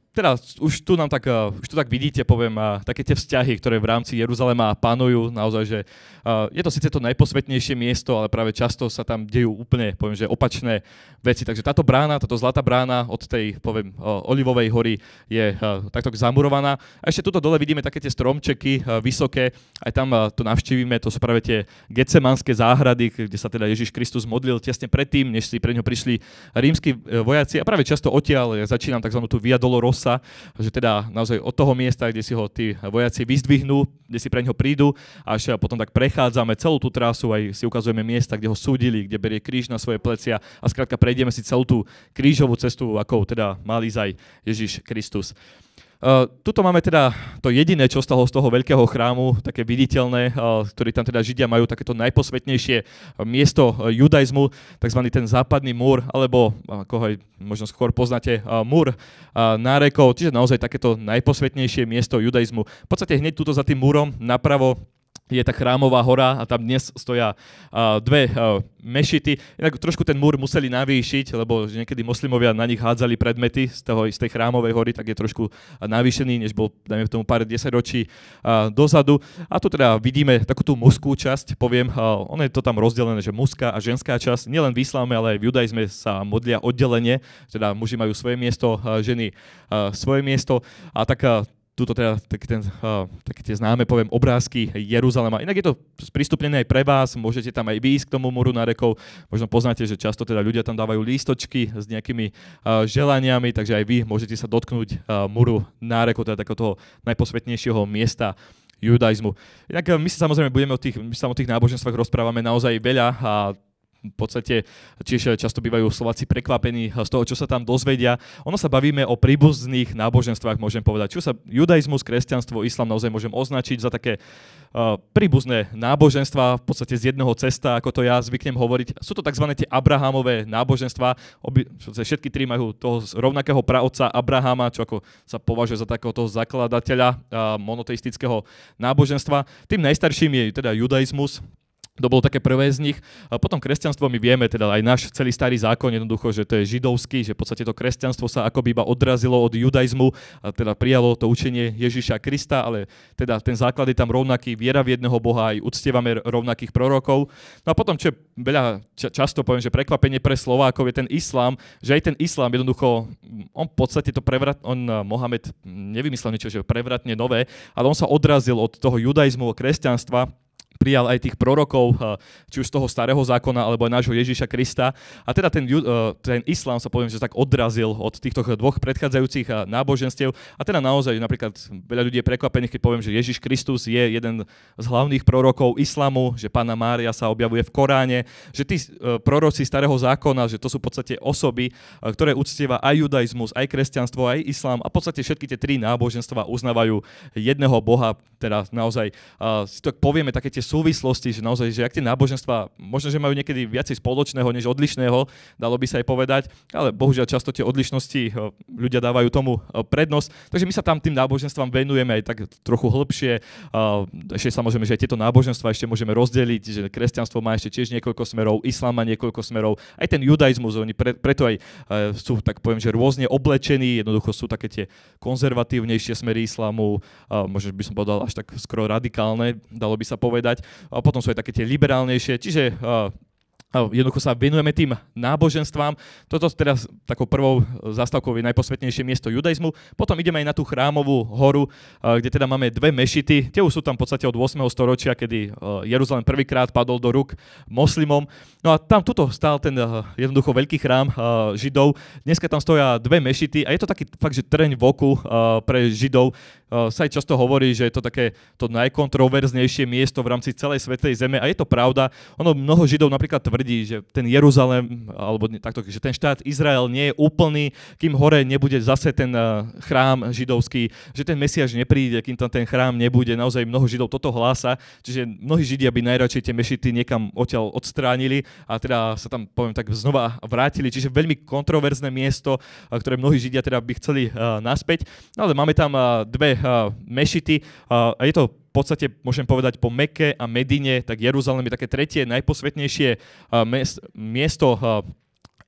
teda už tu nám tak, uh, už tu tak vidíte, poviem, uh, také tie vzťahy, ktoré v rámci Jeruzalema panujú, naozaj, že uh, je to síce to najposvetnejšie miesto, ale práve často sa tam dejú úplne, poviem, že opačné veci. Takže táto brána, táto zlatá brána od tej, poviem, uh, Olivovej hory je uh, takto zamurovaná. A ešte tuto dole vidíme také tie stromčeky uh, vysoké, aj tam uh, to navštívime, to sú práve tie Getsemanské záhrady, kde sa teda Ježiš Kristus modlil tesne predtým, než si pre ňo prišli rímski uh, vojaci. A práve často odtiaľ ja začínam tzv. Tú Via Dolorosa, že teda naozaj od toho miesta, kde si ho tí vojaci vyzdvihnú, kde si pre ňo prídu, až potom tak prechádzame celú tú trasu, aj si ukazujeme miesta, kde ho súdili, kde berie kríž na svoje plecia a skrátka prejdeme si celú tú krížovú cestu, ako teda mal ísť aj Ježiš Kristus. Uh, tuto máme teda to jediné, čo stalo z toho veľkého chrámu, také viditeľné, uh, ktorý tam teda Židia majú, takéto najposvetnejšie miesto uh, judaizmu, takzvaný ten západný múr, alebo ako ho možno skôr poznáte, uh, múr uh, nárekov, čiže naozaj takéto najposvetnejšie miesto judaizmu. V podstate hneď tuto za tým múrom napravo je tá chrámová hora a tam dnes stoja uh, dve uh, mešity. Inak trošku ten múr museli navýšiť, lebo niekedy moslimovia na nich hádzali predmety z, toho, z tej chrámovej hory, tak je trošku navýšený, než bol, dajme tomu, pár desaťročí uh, dozadu. A tu teda vidíme takú tú mužskú časť, poviem, uh, ono je to tam rozdelené, že mužská a ženská časť. Nielen v islame, ale aj v judaizme sa modlia oddelenie, teda muži majú svoje miesto, uh, ženy uh, svoje miesto. A tak uh, tuto teda taký ten, uh, také tie známe, poviem, obrázky Jeruzalema. Inak je to sprístupnené aj pre vás, môžete tam aj výjsť k tomu múru nárekov. Možno poznáte, že často teda ľudia tam dávajú lístočky s nejakými uh, želaniami, takže aj vy môžete sa dotknúť uh, múru nárekov, teda takého toho najposvetnejšieho miesta judaizmu. Inak uh, my sa samozrejme budeme o tých, my sa o tých náboženstvách rozprávame naozaj veľa a v podstate tiež často bývajú Slováci prekvapení z toho, čo sa tam dozvedia. Ono sa bavíme o príbuzných náboženstvách, môžem povedať. Čo sa judaizmus, kresťanstvo, islám naozaj môžem označiť za také uh, príbuzné náboženstva, v podstate z jedného cesta, ako to ja zvyknem hovoriť. Sú to tzv. Tie Abrahamové náboženstva. Obi, všetky tri majú toho rovnakého praotca Abrahama, čo ako sa považuje za takého toho zakladateľa uh, monoteistického náboženstva. Tým najstarším je teda judaizmus. To bolo také prvé z nich. A potom kresťanstvo my vieme, teda aj náš celý starý zákon jednoducho, že to je židovský, že v podstate to kresťanstvo sa akoby iba odrazilo od judaizmu a teda prijalo to učenie Ježiša Krista, ale teda ten základ je tam rovnaký, viera v jedného Boha, aj uctievame rovnakých prorokov. No a potom, čo veľa ča- často poviem, že prekvapenie pre Slovákov je ten islám, že aj ten islám jednoducho, on v podstate to prevrat, on Mohamed nevymyslel niečo, že prevratne nové, ale on sa odrazil od toho judaizmu a kresťanstva, prijal aj tých prorokov, či už z toho starého zákona, alebo aj nášho Ježiša Krista. A teda ten, ten islám sa poviem, že tak odrazil od týchto dvoch predchádzajúcich náboženstiev. A teda naozaj napríklad veľa ľudí je prekvapených, keď poviem, že Ježiš Kristus je jeden z hlavných prorokov islamu, že Panna Mária sa objavuje v Koráne, že tí proroci starého zákona, že to sú v podstate osoby, ktoré uctieva aj judaizmus, aj kresťanstvo, aj islám a v podstate všetky tie tri náboženstva uznávajú jedného Boha. Teda naozaj si to povieme také tie súvislosti, že naozaj, že ak tie náboženstva možno, že majú niekedy viacej spoločného než odlišného, dalo by sa aj povedať, ale bohužiaľ často tie odlišnosti ľudia dávajú tomu prednosť. Takže my sa tam tým náboženstvám venujeme aj tak trochu hlbšie. Ešte samozrejme, že aj tieto náboženstva ešte môžeme rozdeliť, že kresťanstvo má ešte tiež niekoľko smerov, islám má niekoľko smerov, aj ten judaizmus, oni pre, preto aj sú, tak poviem, že rôzne oblečení, jednoducho sú také tie konzervatívnejšie smery islámu, možno by som povedal až tak skoro radikálne, dalo by sa povedať. A potom sú aj také tie liberálnejšie, čiže uh, jednoducho sa venujeme tým náboženstvám. Toto teraz takou prvou zastávkou je najposvetnejšie miesto judaizmu. Potom ideme aj na tú chrámovú horu, kde teda máme dve mešity. Tie už sú tam v podstate od ôsmeho storočia, kedy Jeruzalém prvýkrát padol do rúk moslimom. No a tam tuto stál ten jednoducho veľký chrám Židov. Dneska tam stoja dve mešity a je to taký fakt, že trň v oku pre Židov. Sa aj často hovorí, že je to také to najkontroverznejšie miesto v rámci celej svätej zeme a je to pravda. Ono mnoho Židov napríklad tvrdí, že ten Jeruzalém, alebo takto, že ten štát Izrael nie je úplný, kým hore nebude zase ten chrám židovský, že ten Mesiáš nepríde, kým tam ten chrám nebude. Naozaj mnoho Židov toto hlása, čiže mnohí Židia by najradšej tie mešity niekam odtiaľ odstránili a teda sa tam, poviem tak, znova vrátili. Čiže veľmi kontroverzné miesto, ktoré mnohí Židia teda by chceli uh, naspäť. No ale máme tam uh, dve uh, mešity uh, a je to v podstate, môžem povedať, po Mekke a Medine, tak Jeruzalém je také tretie najposvetnejšie uh, mes- miesto uh,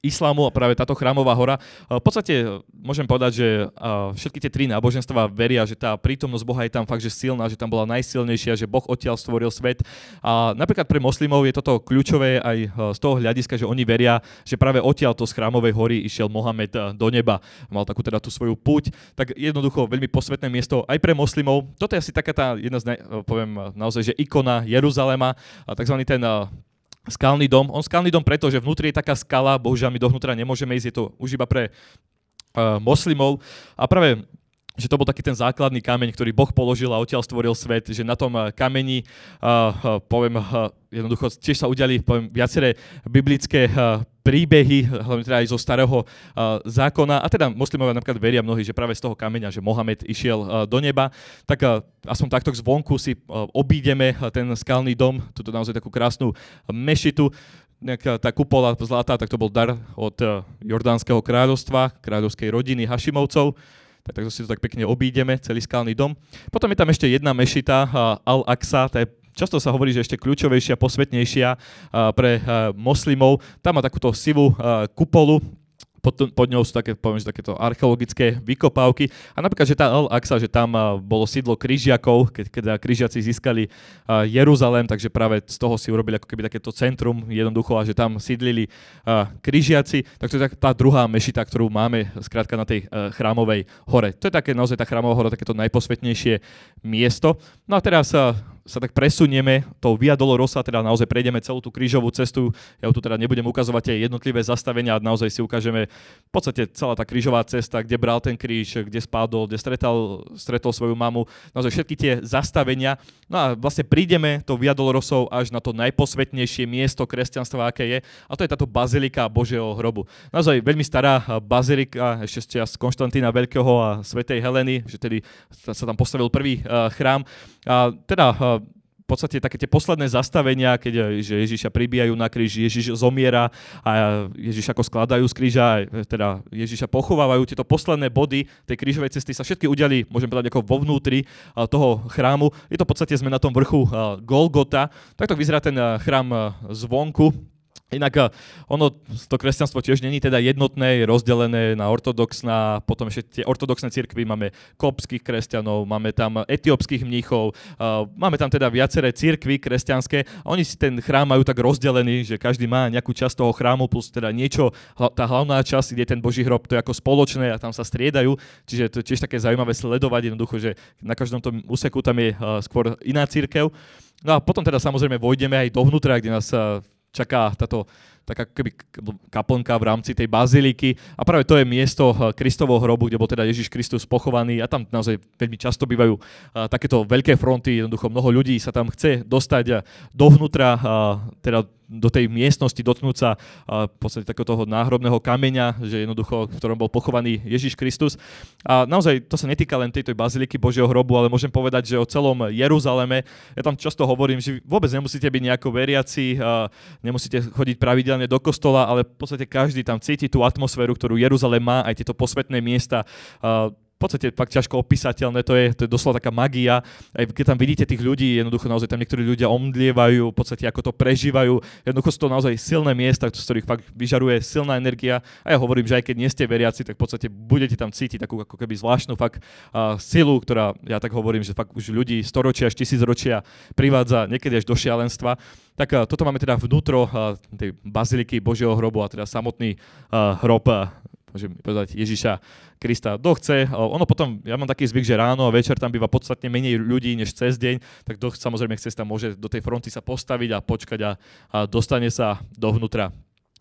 islámu a práve táto chrámová hora. V podstate môžem povedať, že všetky tie tri náboženstva veria, že tá prítomnosť Boha je tam fakt, že silná, že tam bola najsilnejšia, že Boh odtiaľ stvoril svet. A napríklad pre moslimov je toto kľúčové aj z toho hľadiska, že oni veria, že práve odtiaľ to z chrámovej hory išiel Mohamed do neba. Mal takú teda tú svoju púť. Tak jednoducho veľmi posvätné miesto aj pre moslimov. Toto je asi taká tá jedna z, naj, poviem naozaj, že ikona Jeruzalema, takzvaný ten skalný dom. On skalný dom preto, že vnútri je taká skala, bohužiaľ my dovnútra nemôžeme ísť, je to už iba pre uh, moslimov. A práve, že to bol taký ten základný kameň, ktorý Boh položil a odtiaľ stvoril svet, že na tom uh, kameni, uh, uh, poviem, uh, jednoducho tiež sa udiali, poviem, viaceré biblické uh, príbehy, hlavne teda aj zo starého uh, zákona. A teda moslimovia napríklad veria mnohí, že práve z toho kameňa, že Mohamed išiel uh, do neba, tak uh, aspoň takto zvonku si uh, obídeme uh, ten skalný dom, túto naozaj takú krásnu mešitu. Nejaká tá kupola zlatá, tak to bol dar od uh, Jordánskeho kráľovstva, kráľovskej rodiny Hašimovcov. Tak takto si to tak pekne obídeme, celý skalný dom. Potom je tam ešte jedna mešita, uh, Al-Aqsa, tá je často sa hovorí, že ešte kľúčovejšia, posvetnejšia uh, pre uh, moslimov. Tam má takúto sivú uh, kupolu, pod, pod ňou sú také, poviem, že takéto archeologické vykopávky. A napríklad, že tá Al-Aqsa, že tam uh, bolo sídlo križiakov, keď, keď križiaci získali uh, Jeruzalém, takže práve z toho si urobili ako keby takéto centrum jednoducho a že tam sídlili uh, križiaci. Tak to je tak, tá druhá mešita, ktorú máme skrátka na tej uh, chrámovej hore. To je také naozaj tá chrámová hora, takéto najposvetnejšie miesto. No a teraz uh, sa tak presunieme tou Via Dolorosa, teda naozaj prejdeme celú tú krížovú cestu. Ja tu teda nebudem ukazovať tie jednotlivé zastavenia, naozaj si ukážeme v podstate celá tá krížová cesta, kde bral ten kríž, kde spadol, kde stretol, stretol svoju mamu, naozaj všetky tie zastavenia. No a vlastne prídeme tou Via Dolorosou až na to najposvetnejšie miesto kresťanstva, aké je, a to je táto bazilika Božieho hrobu. Naozaj veľmi stará bazilika, ešte z Konštantína Veľkého a svätej Heleny, že tedy sa tam postavil prvý uh, chrám. A teda uh, v podstate také tie posledné zastavenia, keď že Ježiša pribíjajú na kríž, Ježiš zomiera a Ježiš ako skladajú z kríža, teda Ježiša pochovávajú, tieto posledné body tej krížovej cesty sa všetky udiali, môžem povedať, ako vo vnútri toho chrámu. Je to v podstate, sme na tom vrchu Golgota. Takto vyzerá ten chrám zvonku. Inak ono, to kresťanstvo tiež není teda jednotné, je rozdelené na ortodoxná, potom ešte tie ortodoxné cirkvi, máme koptských kresťanov, máme tam etiópskych mníchov, uh, máme tam teda viaceré cirkvi kresťanské a oni si ten chrám majú tak rozdelený, že každý má nejakú časť toho chrámu plus teda niečo, tá hlavná časť, kde je ten Boží hrob, to je ako spoločné a tam sa striedajú, čiže to je tiež také zaujímavé sledovať jednoducho, že na každom tom úseku tam je uh, skôr iná cirkev. No a potom teda samozrejme vojdeme aj dovnútra, kde nás uh, čaká táto taká keby kaplnka v rámci tej baziliky a práve to je miesto Kristovho hrobu, kde bol teda Ježiš Kristus pochovaný a tam naozaj veľmi často bývajú uh, takéto veľké fronty, jednoducho mnoho ľudí sa tam chce dostať dovnútra, uh, teda do tej miestnosti, dotknúť sa uh, v podstate takého toho náhrobného kameňa, že jednoducho, v ktorom bol pochovaný Ježiš Kristus. A naozaj to sa netýka len tejto baziliky Božieho hrobu, ale môžem povedať, že o celom Jeruzaleme, ja tam často hovorím, že vôbec nemusíte byť nejako veriaci, uh, nemusíte chodiť pravidelne do kostola, ale v podstate každý tam cíti tú atmosféru, ktorú Jeruzalém má, aj tieto posvätné miesta. Uh, v podstate fakt ťažko opísateľné, to je, to je doslova taká magia. Aj keď tam vidíte tých ľudí, jednoducho naozaj tam niektorí ľudia omdlievajú, v podstate ako to prežívajú. Jednoducho sú to naozaj silné miesta, z ktorých fakt vyžaruje silná energia. A ja hovorím, že aj keď nie ste veriaci, tak v podstate budete tam cítiť takú ako keby zvláštnu fakt uh, silu, ktorá, ja tak hovorím, že fakt už ľudí storočia až tisícročia privádza niekedy až do šialenstva. Tak uh, toto máme teda vnútro uh, tej baziliky Božieho hrobu a teda samotný uh, hrob uh, môžem povedať Ježiša Krista. Kto chce, ono potom, ja mám taký zvyk, že ráno a večer tam býva podstatne menej ľudí než cez deň, tak kto samozrejme chce, tam môže do tej fronty sa postaviť a počkať a, a dostane sa dovnútra.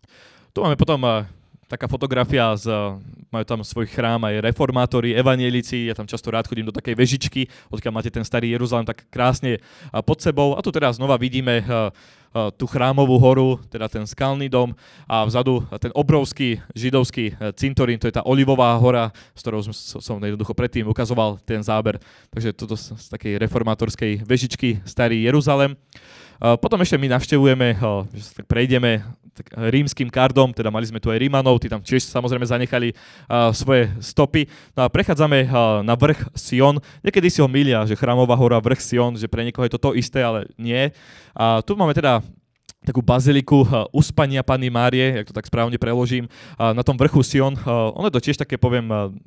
Tu máme potom a, taká fotografia, z, majú tam svoj chrám aj reformátori, evanielici, ja tam často rád chodím do takej vežičky, odkiaľ máte ten starý Jeruzalém tak krásne a, pod sebou. A tu teraz znova vidíme a, tú chrámovú horu, teda ten skalný dom a vzadu ten obrovský židovský cintorín, to je tá Olivová hora, s ktorou som, som jednoducho predtým ukazoval ten záber. Takže toto z takej reformátorskej vežičky Starý Jeruzalém. Potom ešte my navštevujeme, že sa tak prejdeme tak rímskym kardom, teda mali sme tu aj Rímanov, tí tam tiež samozrejme zanechali uh, svoje stopy. No a prechádzame uh, na vrch Sion. Niekedy si ho milia, že chrámová hora, vrch Sion, že pre niekoho je to to isté, ale nie. A tu máme teda takú baziliku Uspania Panny Márie, jak to tak správne preložím, na tom vrchu Sion. Ono je to tiež také, poviem,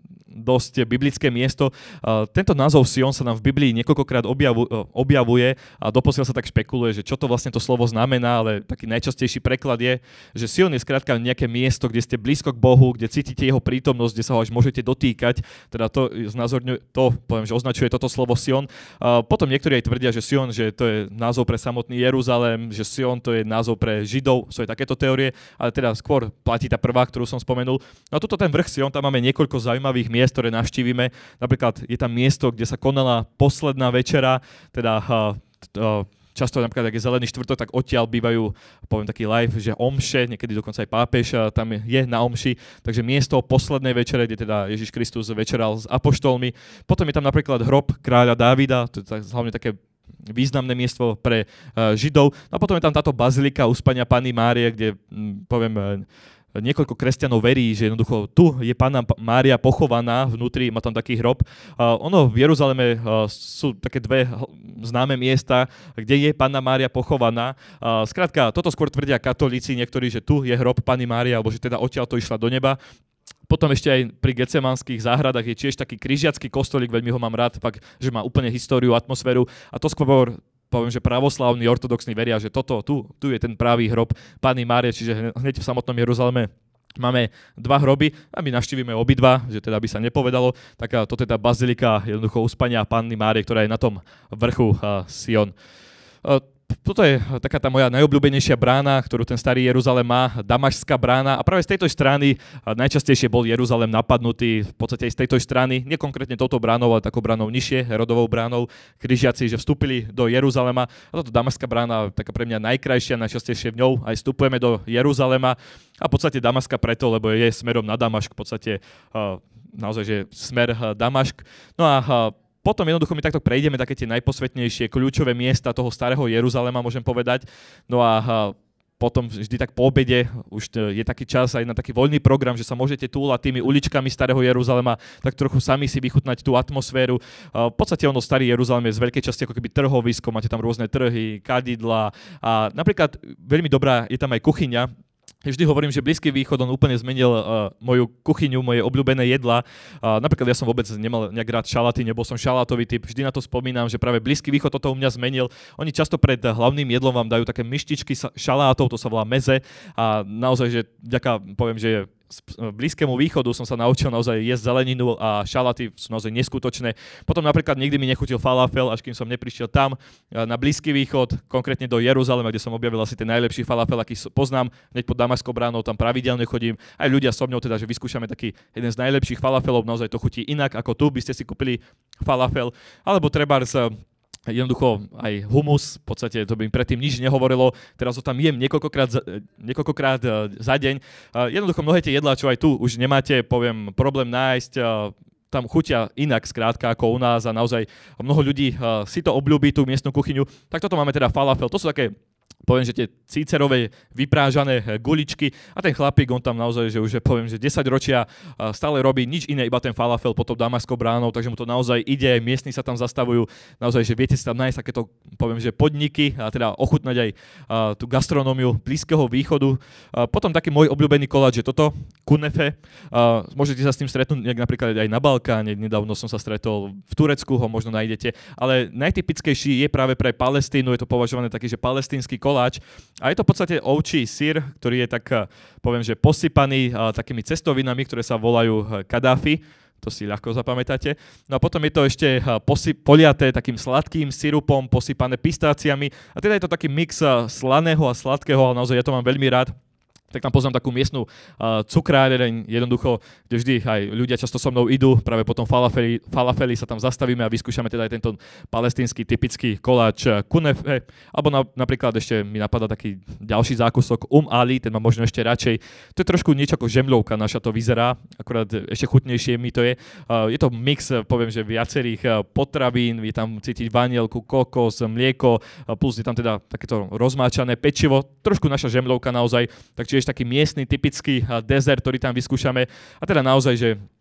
dosť biblické miesto. Tento názov Sion sa nám v Biblii niekoľkokrát objavu, objavuje a doposiaľ sa tak špekuluje, že čo to vlastne to slovo znamená, ale taký najčastejší preklad je, že Sion je skrátka nejaké miesto, kde ste blízko k Bohu, kde cítite jeho prítomnosť, kde sa ho až môžete dotýkať. Teda to znázorňuje, to poviem, že označuje toto slovo Sion. Potom niektorí aj tvrdia, že Sion, že to je názov pre samotný Jeruzalém, že Sion to je názov pre Židov, sú aj takéto teórie, ale teda skôr platí tá prvá, ktorú som spomenul. No a tuto ten vrch Sion, tam máme niekoľko zaujímavých miest, ktoré navštívime. Napríklad je tam miesto, kde sa konala posledná večera, teda uh, uh, často napríklad, ak je Zelený štvrtok, tak odtiaľ bývajú, poviem taký live, že omše, niekedy dokonca aj pápež uh, tam je na omši, takže miesto poslednej večere, kde teda Ježiš Kristus večeral s apoštolmi. Potom je tam napríklad hrob kráľa Dávida, to je hlavne také významné miesto pre uh, Židov. No a potom je tam táto bazilika Uspania Panny Márie, kde, m, poviem, uh, niekoľko kresťanov verí, že jednoducho tu je Panna Mária pochovaná, vnútri má tam taký hrob. Uh, ono v Jeruzaleme uh, sú také dve známe miesta, kde je Panna Mária pochovaná. Uh, skrátka, toto skôr tvrdia katolíci, niektorí, že tu je hrob Panny Márie, alebo že teda odtiaľ to išla do neba. Potom ešte aj pri Getsemanských záhradách je tiež taký križiacky kostolík, veľmi ho mám rád, fakt, že má úplne históriu, atmosféru a to skôr poviem, že pravoslavní, ortodoxní veria, že toto, tu, tu je ten pravý hrob Panny Márie, čiže hneď v samotnom Jeruzaleme máme dva hroby a my navštívime obidva, že teda by sa nepovedalo, tak toto je tá bazilika jednoducho Uspania Panny Márie, ktorá je na tom vrchu uh, Sion. Uh, Toto je taká tá moja najobľúbenejšia brána, ktorú ten starý Jeruzalém má, Damašská brána. A práve z tejto strany najčastejšie bol Jeruzalém napadnutý, v podstate aj z tejto strany, nie konkrétne touto bránou, ale takou bránou nižšie, Herodovou bránou, križiaci, že vstúpili do Jeruzalema. A toto Damašská brána, taká pre mňa najkrajšia, najčastejšie v ňou aj vstupujeme do Jeruzalema. A v podstate Damaška preto, lebo je smerom na Damašk, v podstate uh, naozaj, že smer uh, Damašk. No a uh, Potom jednoducho my takto prejdeme také tie najposvetnejšie kľúčové miesta toho starého Jeruzalema, môžem povedať. No a potom vždy tak po obede už je taký čas aj na taký voľný program, že sa môžete túlať tými uličkami starého Jeruzalema, tak trochu sami si vychutnať tú atmosféru. V podstate ono starý Jeruzalém je z veľkej časti ako keby trhovisko, máte tam rôzne trhy, kadidlá a napríklad veľmi dobrá je tam aj kuchyňa. Vždy hovorím, že Blízky východ on úplne zmenil uh, moju kuchyňu, moje obľúbené jedlá. Uh, napríklad ja som vôbec nemal nejak rád šalaty, nebol som šalátový typ. Vždy na to spomínam, že práve Blízky východ toto u mňa zmenil. Oni často pred hlavným jedlom vám dajú také myštičky šalátov, to sa volá meze. A naozaj, že vďaka, poviem, že je Blízkému východu som sa naučil naozaj jesť zeleninu a šalaty sú naozaj neskutočné. Potom napríklad nikdy mi nechutil falafel, až kým som neprišiel tam na Blízky východ, konkrétne do Jeruzalema, kde som objavil asi ten najlepší falafel, aký poznám, hneď pod Damašskou bránou, tam pravidelne chodím. Aj ľudia so mňou teda, že vyskúšame taký jeden z najlepších falafelov, naozaj to chutí inak ako tu, by ste si kúpili falafel, alebo trebárs jednoducho aj humus, v podstate to by mi predtým nič nehovorilo, teraz ho tam jem niekoľkokrát za, niekoľkokrát za deň. Jednoducho mnohé tie jedlá, čo aj tu už nemáte, poviem, problém nájsť, tam chutia inak skrátka ako u nás a naozaj mnoho ľudí si to obľúbi, tú miestnu kuchyňu. Tak toto máme teda falafel, to sú také, poviem, že tie cícerové vyprážané guličky a ten chlapík, on tam naozaj, že už je, poviem, že desať ročia stále robí nič iné, iba ten falafel pod tou Damašskou bránou, takže mu to naozaj ide, miestni sa tam zastavujú, naozaj, že viete si tam nájsť takéto, poviem, že podniky a teda ochutnať aj uh, tú gastronómiu Blízkeho východu. Uh, potom taký môj obľúbený koláč je toto, kunefe. Uh, môžete sa s tým stretnúť nejak napríklad aj na Balkáne, nedávno som sa stretol v Turecku, ho možno nájdete, ale najtypickejší je práve pre Palestínu, je to považované taký, že palestínsky koláč. A je to v podstate ovčí syr, ktorý je tak, poviem, že posypaný uh, takými cestovinami, ktoré sa volajú kadáfi. To si ľahko zapamätáte. No a potom je to ešte uh, posy- poliaté takým sladkým sirupom, posypané pistáciami. A teda je to taký mix uh, slaného a sladkého, ale naozaj ja to mám veľmi rád. Tak tam poznám takú miestnu uh, cukráreň, jednoducho, kde vždy aj ľudia často so mnou idú, práve potom falafeli, falafeli sa tam zastavíme a vyskúšame teda aj tento palestínsky typický koláč kunefe, alebo na, napríklad ešte mi napadá taký ďalší zákusok um ali, ten mám možno ešte radšej. To je trošku niečo ako žemľovka naša to vyzerá, akorát ešte chutnejšie mi to je. Uh, je to mix, poviem, že viacerých uh, potravín, je tam cítiť vanielku, kokos, mlieko, uh, plus je tam teda takéto rozmáčané pečivo, trošku naša žemľovka naozaj, takže taký miestny, typický dezert, ktorý tam vyskúšame. A teda naozaj, že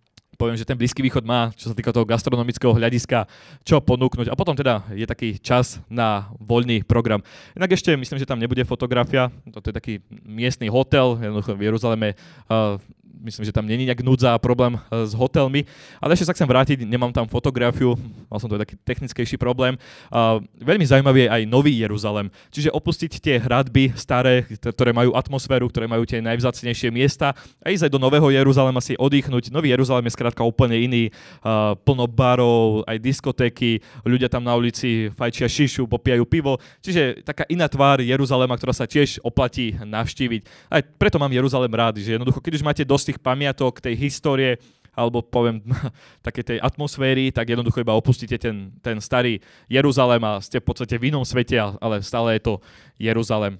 poviem, že ten Blízky východ má, čo sa týka toho gastronomického hľadiska, čo ponúknuť. A potom teda je taký čas na voľný program. Inak ešte myslím, že tam nebude fotografia. Toto je taký miestny hotel, jednoducho v Jeruzaleme. Uh, Myslím, že tam není nejak núdza a problém s hotelmi. Ale ešte sa chcem vrátiť, nemám tam fotografiu, mal som to taký technickejší problém. Uh, veľmi zaujímavý je aj Nový Jeruzalem. Čiže opustiť tie hradby staré, ktoré majú atmosféru, ktoré majú tie najvzácnejšie miesta a ísť aj do Nového Jeruzalema si oddychnúť. Nový Jeruzalem je skrátka úplne iný. Uh, plno barov, aj diskotéky, ľudia tam na ulici fajčia šišu, popijajú pivo. Čiže taká iná tvár Jeruzalema, ktorá sa tiež oplatí navštíviť. Aj preto mám Jeruzalem rád, že jednoducho, keď už máte dosť tých pamiatok, tej histórie, alebo poviem také tej atmosféry, tak jednoducho iba opustíte ten, ten starý Jeruzalém a ste v podstate v inom svete, ale stále je to Jeruzalém.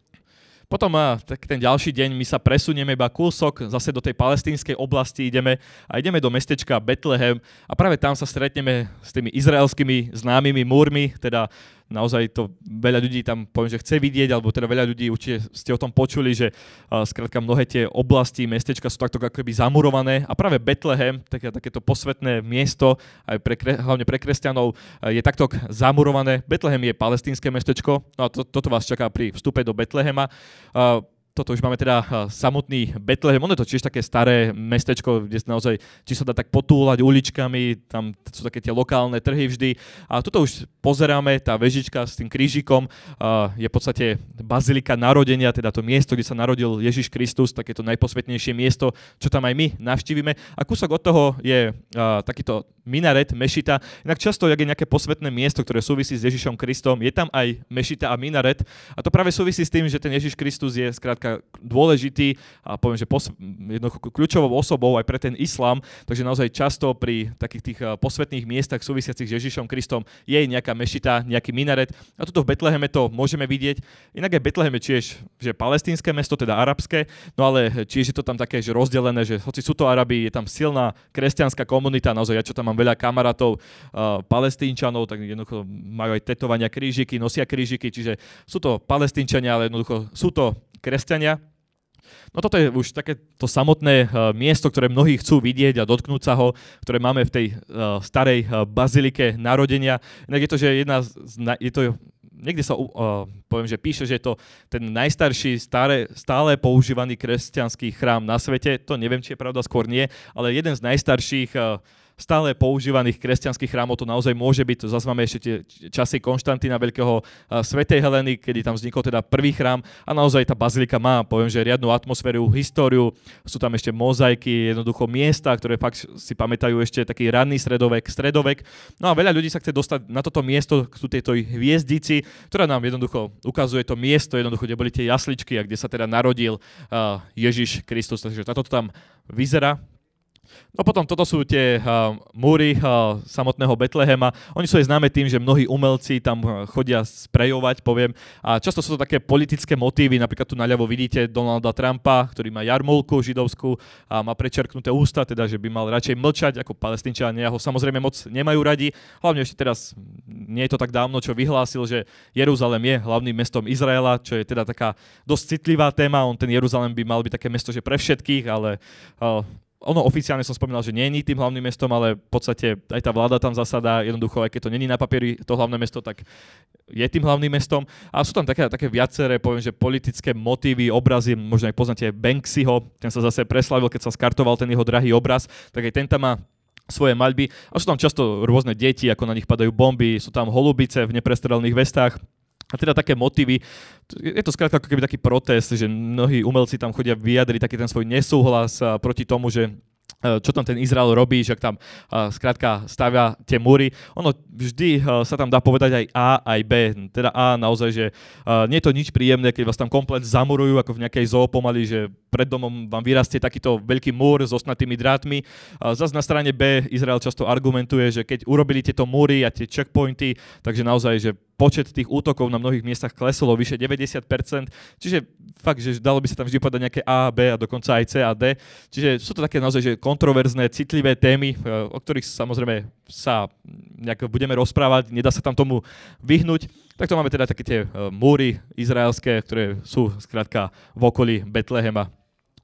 Potom tak ten ďalší deň my sa presunieme iba kúsok, zase do tej palestínskej oblasti ideme a ideme do mestečka Betlehem a práve tam sa stretneme s tými izraelskými známymi múrmi, teda naozaj to veľa ľudí tam poviem, že chce vidieť, alebo teda veľa ľudí určite ste o tom počuli, že uh, skrátka mnohé tie oblasti, mestečka sú takto ako keby zamurované a práve Betlehem, také, takéto posvetné miesto, aj pre, hlavne pre kresťanov, uh, je takto zamurované. Betlehem je palestínske mestečko, no a to, toto vás čaká pri vstupe do Betlehema. Uh, Toto už máme teda samotný Betlehem. Ono je to tiež také staré mestečko, kde naozaj, či sa dá tak potúľať uličkami, tam sú také tie lokálne trhy vždy. A toto už pozeráme, tá vežička s tým krížikom je v podstate bazilika narodenia, teda to miesto, kde sa narodil Ježiš Kristus, takéto najposvetnejšie miesto, čo tam aj my navštívime. A kúsok od toho je takýto minaret, mešita. Inak často, jak je nejaké posvetné miesto, ktoré súvisí s Ježišom Kristom, je tam aj mešita a minaret. A to práve súvisí s tým, že ten Ježiš Kristus je skrátka dôležitý a poviem, že pos- jednoducho kľúčovou osobou aj pre ten islám, takže naozaj často pri takých tých posvetných miestach súvisiacich s Ježišom Kristom je nejaká mešita, nejaký minaret a tuto v Betleheme to môžeme vidieť. Inak aj Betlehem je tiež že palestínske mesto, teda arabské, no ale tiež je to tam také že rozdelené, že hoci sú to Arabi, je tam silná kresťanská komunita, naozaj ja čo tam mám veľa kamarátov uh, palestínčanov, tak jednoducho majú aj tetovania krížiky, nosia krížiky, čiže sú to palestínčania, ale jednoducho sú to kresťania. No toto je už takéto samotné uh, miesto, ktoré mnohí chcú vidieť a dotknúť sa ho, ktoré máme v tej uh, starej uh, bazilike narodenia. Inak je to, že jedna z, je to, niekde sa uh, poviem, že píše, že je to ten najstarší stále, stále používaný kresťanský chrám na svete. To neviem, či je pravda, skôr nie, ale jeden z najstarších uh, stále používaných kresťanských chrámov to naozaj môže byť. To zase máme ešte tie časy Konštantína Veľkého, svätej Heleny, kedy tam vznikol teda prvý chrám a naozaj tá bazilika má, poviem, že riadnu atmosféru, históriu, sú tam ešte mozaiky, jednoducho miesta, ktoré fakt si pamätajú ešte taký ranný stredovek, stredovek. No a veľa ľudí sa chce dostať na toto miesto, sú tieto hviezdici, ktorá nám jednoducho ukazuje to miesto, jednoducho, kde boli tie jasličky a kde sa teda narodil uh, Ježiš Kristus. Takže toto tam vyzerá. No potom toto sú tie uh, múry uh, samotného Betlehema. Oni sú aj známe tým, že mnohí umelci tam uh, chodia sprejovať, poviem. A často sú to také politické motívy. Napríklad tu naľavo vidíte Donalda Trumpa, ktorý má jarmulku židovskú a má prečerknuté ústa, teda že by mal radšej mlčať ako Palestínčania. Ho samozrejme moc nemajú radi. Hlavne ešte teraz, nie je to tak dávno, čo vyhlásil, že Jeruzalém je hlavným mestom Izraela, čo je teda taká dosť citlivá téma. On ten Jeruzalém by mal byť také mesto, že pre všetkých, ale uh, ono oficiálne som spomínal, že nie je tým hlavným mestom, ale v podstate aj tá vláda tam zasadá, jednoducho, aj keď to není na papieri to hlavné mesto, tak je tým hlavným mestom. A sú tam také, také viaceré, poviem, že politické motívy, obrazy, možno aj poznáte Banksyho, ten sa zase preslavil, keď sa skartoval ten jeho drahý obraz, tak aj ten tam má svoje maľby. A sú tam často rôzne deti, ako na nich padajú bomby, sú tam holubice v neprestrelných vestách. A teda také motívy, je to skrátka ako keby taký protest, že mnohí umelci tam chodia vyjadriť taký ten svoj nesúhlas proti tomu, že čo tam ten Izrael robí, že tam skrátka stavia tie múry. Ono vždy sa tam dá povedať aj A, aj B. Teda A naozaj, že nie je to nič príjemné, keď vás tam komplet zamurujú, ako v nejakej zoo pomaly, že pred domom vám vyrastie takýto veľký múr s osnatými drátmi. Zas na strane B Izrael často argumentuje, že keď urobili tieto múry a tie checkpointy, takže naozaj, že počet tých útokov na mnohých miestach klesol o vyše deväťdesiat percent. Čiže fakt, že dalo by sa tam vždy povedať nejaké A, B a dokonca aj C a D. Čiže sú to také naozaj, že kontroverzné, citlivé témy, o ktorých samozrejme sa nejak budeme rozprávať, nedá sa tam tomu vyhnúť. Takto máme teda také tie múry izraelské, ktoré sú skrátka v okolí Betlehema.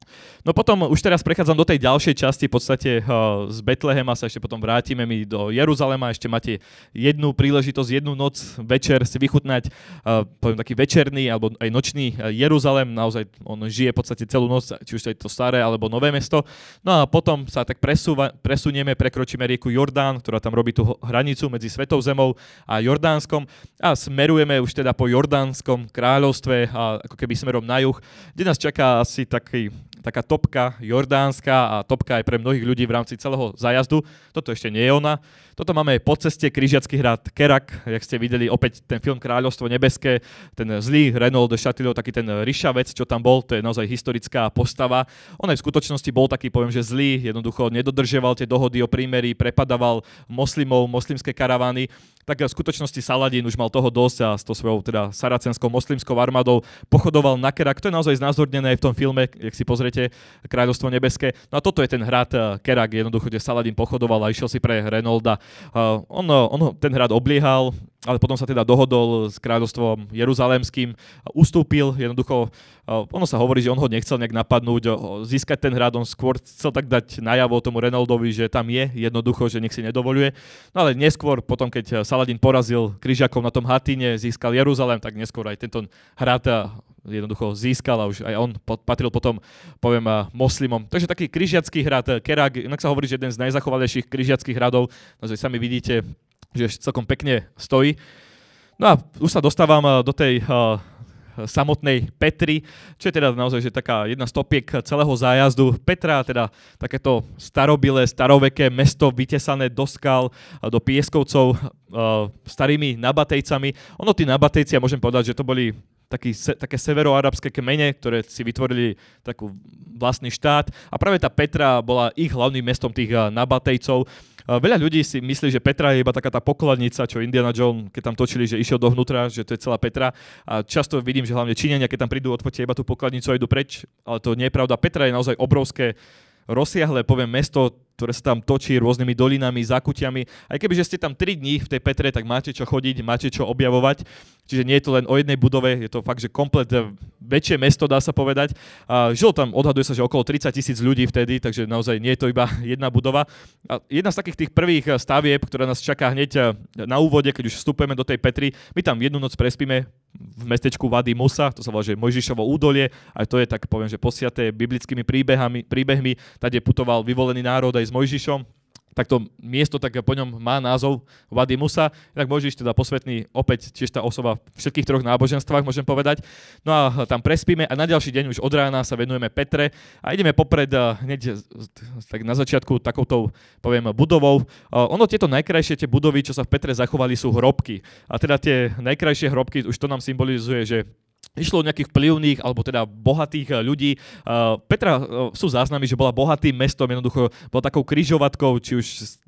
No potom už teraz prechádzam do tej ďalšej časti, v podstate uh, z Betlehema sa ešte potom vrátime my do Jeruzalema, ešte máte jednu príležitosť, jednu noc, večer si vychutnať, uh, poviem taký večerný alebo aj nočný uh, Jeruzalem, naozaj on žije v podstate celú noc, či už to je to staré alebo nové mesto. No a potom sa tak presúva, presunieme, prekročíme rieku Jordán, ktorá tam robí tú hranicu medzi Svetou zemou a Jordánskom a smerujeme už teda po Jordánskom kráľovstve a ako keby smerom na juh, kde nás čaká asi taký taká topka jordánska a topka aj pre mnohých ľudí v rámci celého zájazdu. Toto ešte nie je ona. Toto máme po ceste Križiacky hrad Kerak, jak ste videli opäť ten film Kráľovstvo nebeské, ten zlý Renaud de Chatillon, taký ten ryšavec, čo tam bol, to je naozaj historická postava. On aj v skutočnosti bol taký, poviem, že zlý, jednoducho nedodržoval tie dohody o prímerí, prepadával moslimov, moslimské karavány. Tak v skutočnosti Saladín už mal toho dosť a s tou svojou teda saracenskou moslimskou armádou pochodoval na Kerak. To je naozaj znázornené aj v tom filme, jak si pozriete, Kráľovstvo nebeské. No a toto je ten hrad Kerak, jednoducho, kde Saladín pochodoval a išiel si pre Renolda. Uh, on, on ten hrad obliehal, ale potom sa teda dohodol s kráľovstvom jeruzalemským, ustúpil, jednoducho, uh, ono sa hovorí, že on ho nechcel nejak napadnúť, uh, získať ten hrad, on skôr chcel tak dať najavo tomu Renoldovi, že tam je jednoducho, že nech si nedovoľuje. No ale neskôr, potom keď Saladín porazil križiakov na tom Hatíne, získal Jeruzalém, tak neskôr aj tento hrad uh, jednoducho získal a už aj on patril potom, poviem, moslimom. Takže taký križiacký hrad Kerak, inak sa hovorí, že jeden z najzachovalejších križiackých hradov, naozaj sami vidíte, že celkom pekne stojí. No a už sa dostávam do tej uh, samotnej Petry, čo je teda naozaj že taká jedna z topiek celého zájazdu. Petra, teda takéto starobilé, staroveké mesto vytesané do skal, do pieskovcov, uh, starými nabatejcami. Ono tí nabatejci, ja môžem povedať, že to boli Taký, se, také severoarabské kmene, ktoré si vytvorili takú vlastný štát. A práve tá Petra bola ich hlavným mestom tých uh, nabatejcov. Uh, veľa ľudí si myslí, že Petra je iba taká tá pokladnica, čo Indiana Jones, keď tam točili, že išiel dovnútra, že to je celá Petra. A často vidím, že hlavne Číňania, keď tam prídu, odfotia iba tú pokladnicu a idú preč. Ale to nie je pravda. Petra je naozaj obrovské, rozsiahle, poviem, mesto, ktoré sa tam točí rôznymi dolinami, zákutiami. Aj keby že ste tam tri dní v tej Petre, tak máte čo chodiť, máte čo objavovať. Čiže nie je to len o jednej budove, je to fakt, že komplet väčšie mesto, dá sa povedať. A žilo tam, odhaduje sa, že okolo tridsať tisíc ľudí vtedy, takže naozaj nie je to iba jedna budova. A jedna z takých tých prvých stavieb, ktorá nás čaká hneď na úvode, keď už vstupujeme do tej Petry, my tam jednu noc prespíme v mestečku Vady Musa, to sa volá, že Mojžišovo údolie, aj to je tak, poviem, že posiaté biblickými príbehami, príbehmi, tade putoval vyvolený národ aj s Mojžišom. Tak to miesto tak po ňom má názov Vady Musa. Tak Mojžiš, teda posvetný, opäť tiež tá osoba v všetkých troch náboženstvách, môžem povedať. No a tam prespíme a na ďalší deň už od rána sa venujeme Petre a ideme popred hneď tak na začiatku takouto, poviem, budovou. Ono tieto najkrajšie tie budovy, čo sa v Petre zachovali, sú hrobky. A teda tie najkrajšie hrobky, už to nám symbolizuje, že išlo o nejakých vplyvných alebo teda bohatých ľudí. Uh, Petra uh, sú záznamy, že bola bohatým mestom, jednoducho bola takou križovatkou, či už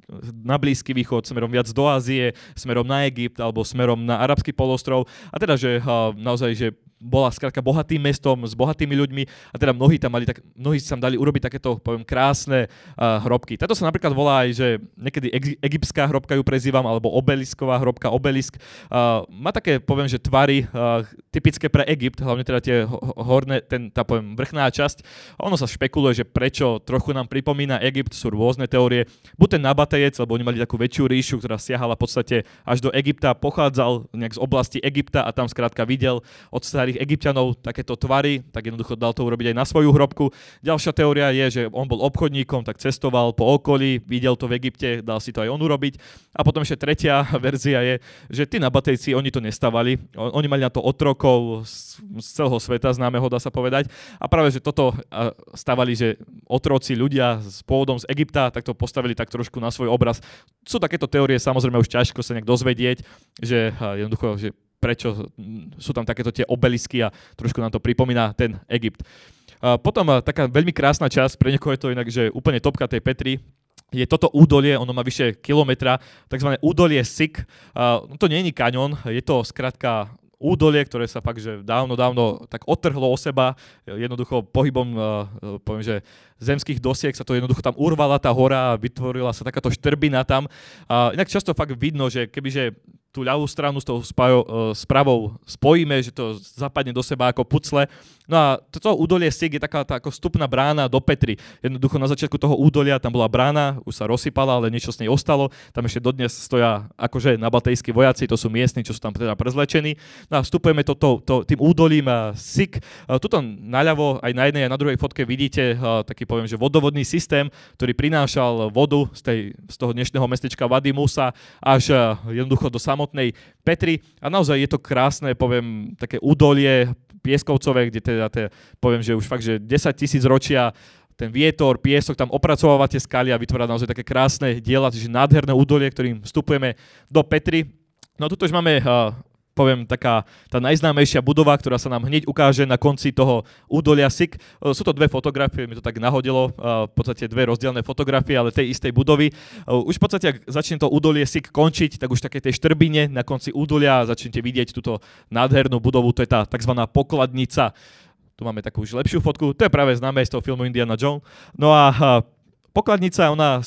na Blízky východ, smerom viac do Ázie, smerom na Egypt alebo smerom na Arabský polostrov. A teda, že uh, naozaj, že bola skrátka bohatým mestom, s bohatými ľuďmi a teda mnohí tam mali, tak, mnohí si tam dali urobiť takéto, poviem, krásne uh, hrobky. Táto sa napríklad volá aj, že niekedy egy- egyptská hrobka ju prezývam, alebo obelisková hrobka, obelisk. Uh, má také, poviem, že tvary uh, typické pre Egypt, hlavne teda tie horné, ten, tá, poviem, vrchná časť. Ono sa špekuluje, že prečo trochu nám pripomína Egypt, sú rôzne teórie. Buď ten nabatejec, lebo oni mali takú väčšiu ríšu, ktorá siahala v podstate až do Egypta, pochádzal nejak z oblasti Egypta a tam skrátka videl od starých Egypťanov takéto tvary, tak jednoducho dal to urobiť aj na svoju hrobku. Ďalšia teória je, že on bol obchodníkom, tak cestoval po okolí, videl to v Egypte, dal si to aj on urobiť. A potom ešte tretia verzia je, že tí nabatejci, oni to nestavali. Oni mali na to otrokov z celého sveta, známeho, dá sa povedať. A práve, že toto stavali, že otroci, ľudia s pôvodom z Egypta, tak to postavili tak trošku na svoj obraz. Sú takéto teórie, samozrejme už ťažko sa nejak dozvedieť, že jednoducho, že prečo sú tam takéto tie obelisky a trošku nám to pripomína ten Egypt. Potom taká veľmi krásna časť, pre niekoho je to inak, že úplne topka tej Petry, je toto údolie, ono má vyše kilometra, takzvané údolie Sik. To nie je kaňon, je to skrátka údolie, ktoré sa fakt, že dávno, dávno tak odtrhlo o seba, jednoducho pohybom, poviem, že zemských dosiek sa to jednoducho tam urvala tá hora a vytvorila sa takáto štrbina tam. A inak často fakt vidno, že kebyže tú ľavú stranu s tou spajo, spravou spojíme, že to zapadne do seba ako pucle. No a toto údolie Sig je taká tá ako vstupná brána do Petry. Jednoducho na začiatku toho údolia tam bola brána, už sa rozsypala, ale niečo z nej ostalo. Tam ešte dodnes stoja akože nabatejskí vojaci, to sú miestni, čo sú tam teda prezlečení. No a vstupujeme to, to, to, tým údolím Sig. Tuto naľavo, aj na jednej, aj na druhej fotke vidíte taký, poviem, že vodovodný systém, ktorý prinášal vodu z, tej, z toho dnešného mestečka Vady Musa až jednoducho do samotnej Petry. A naozaj je to krásne, poviem, také údolie pieskovcové, kde teda, teda poviem, že už fakt, že desať tisíc ročia ten vietor, piesok, tam opracovávate skaly a vytvára naozaj také krásne diela, čiže nádherné údolie, ktorým vstupujeme do Petry. No a tuto už máme, uh, poviem, taká tá najznámejšia budova, ktorá sa nám hneď ukáže na konci toho údolia Sig. Uh, sú to dve fotografie, mi to tak nahodilo, uh, v podstate dve rozdielne fotografie, ale tej istej budovy. Uh, už v podstate, ak začne to údolie Sig končiť, tak už také tej štrbine na konci údolia začnete vidieť túto nádhernú budovu, to je tá takzvaná pokladnica. Tu máme takú už lepšiu fotku, to je práve známe z toho filmu Indiana Jones. No a uh, pokladnica, ona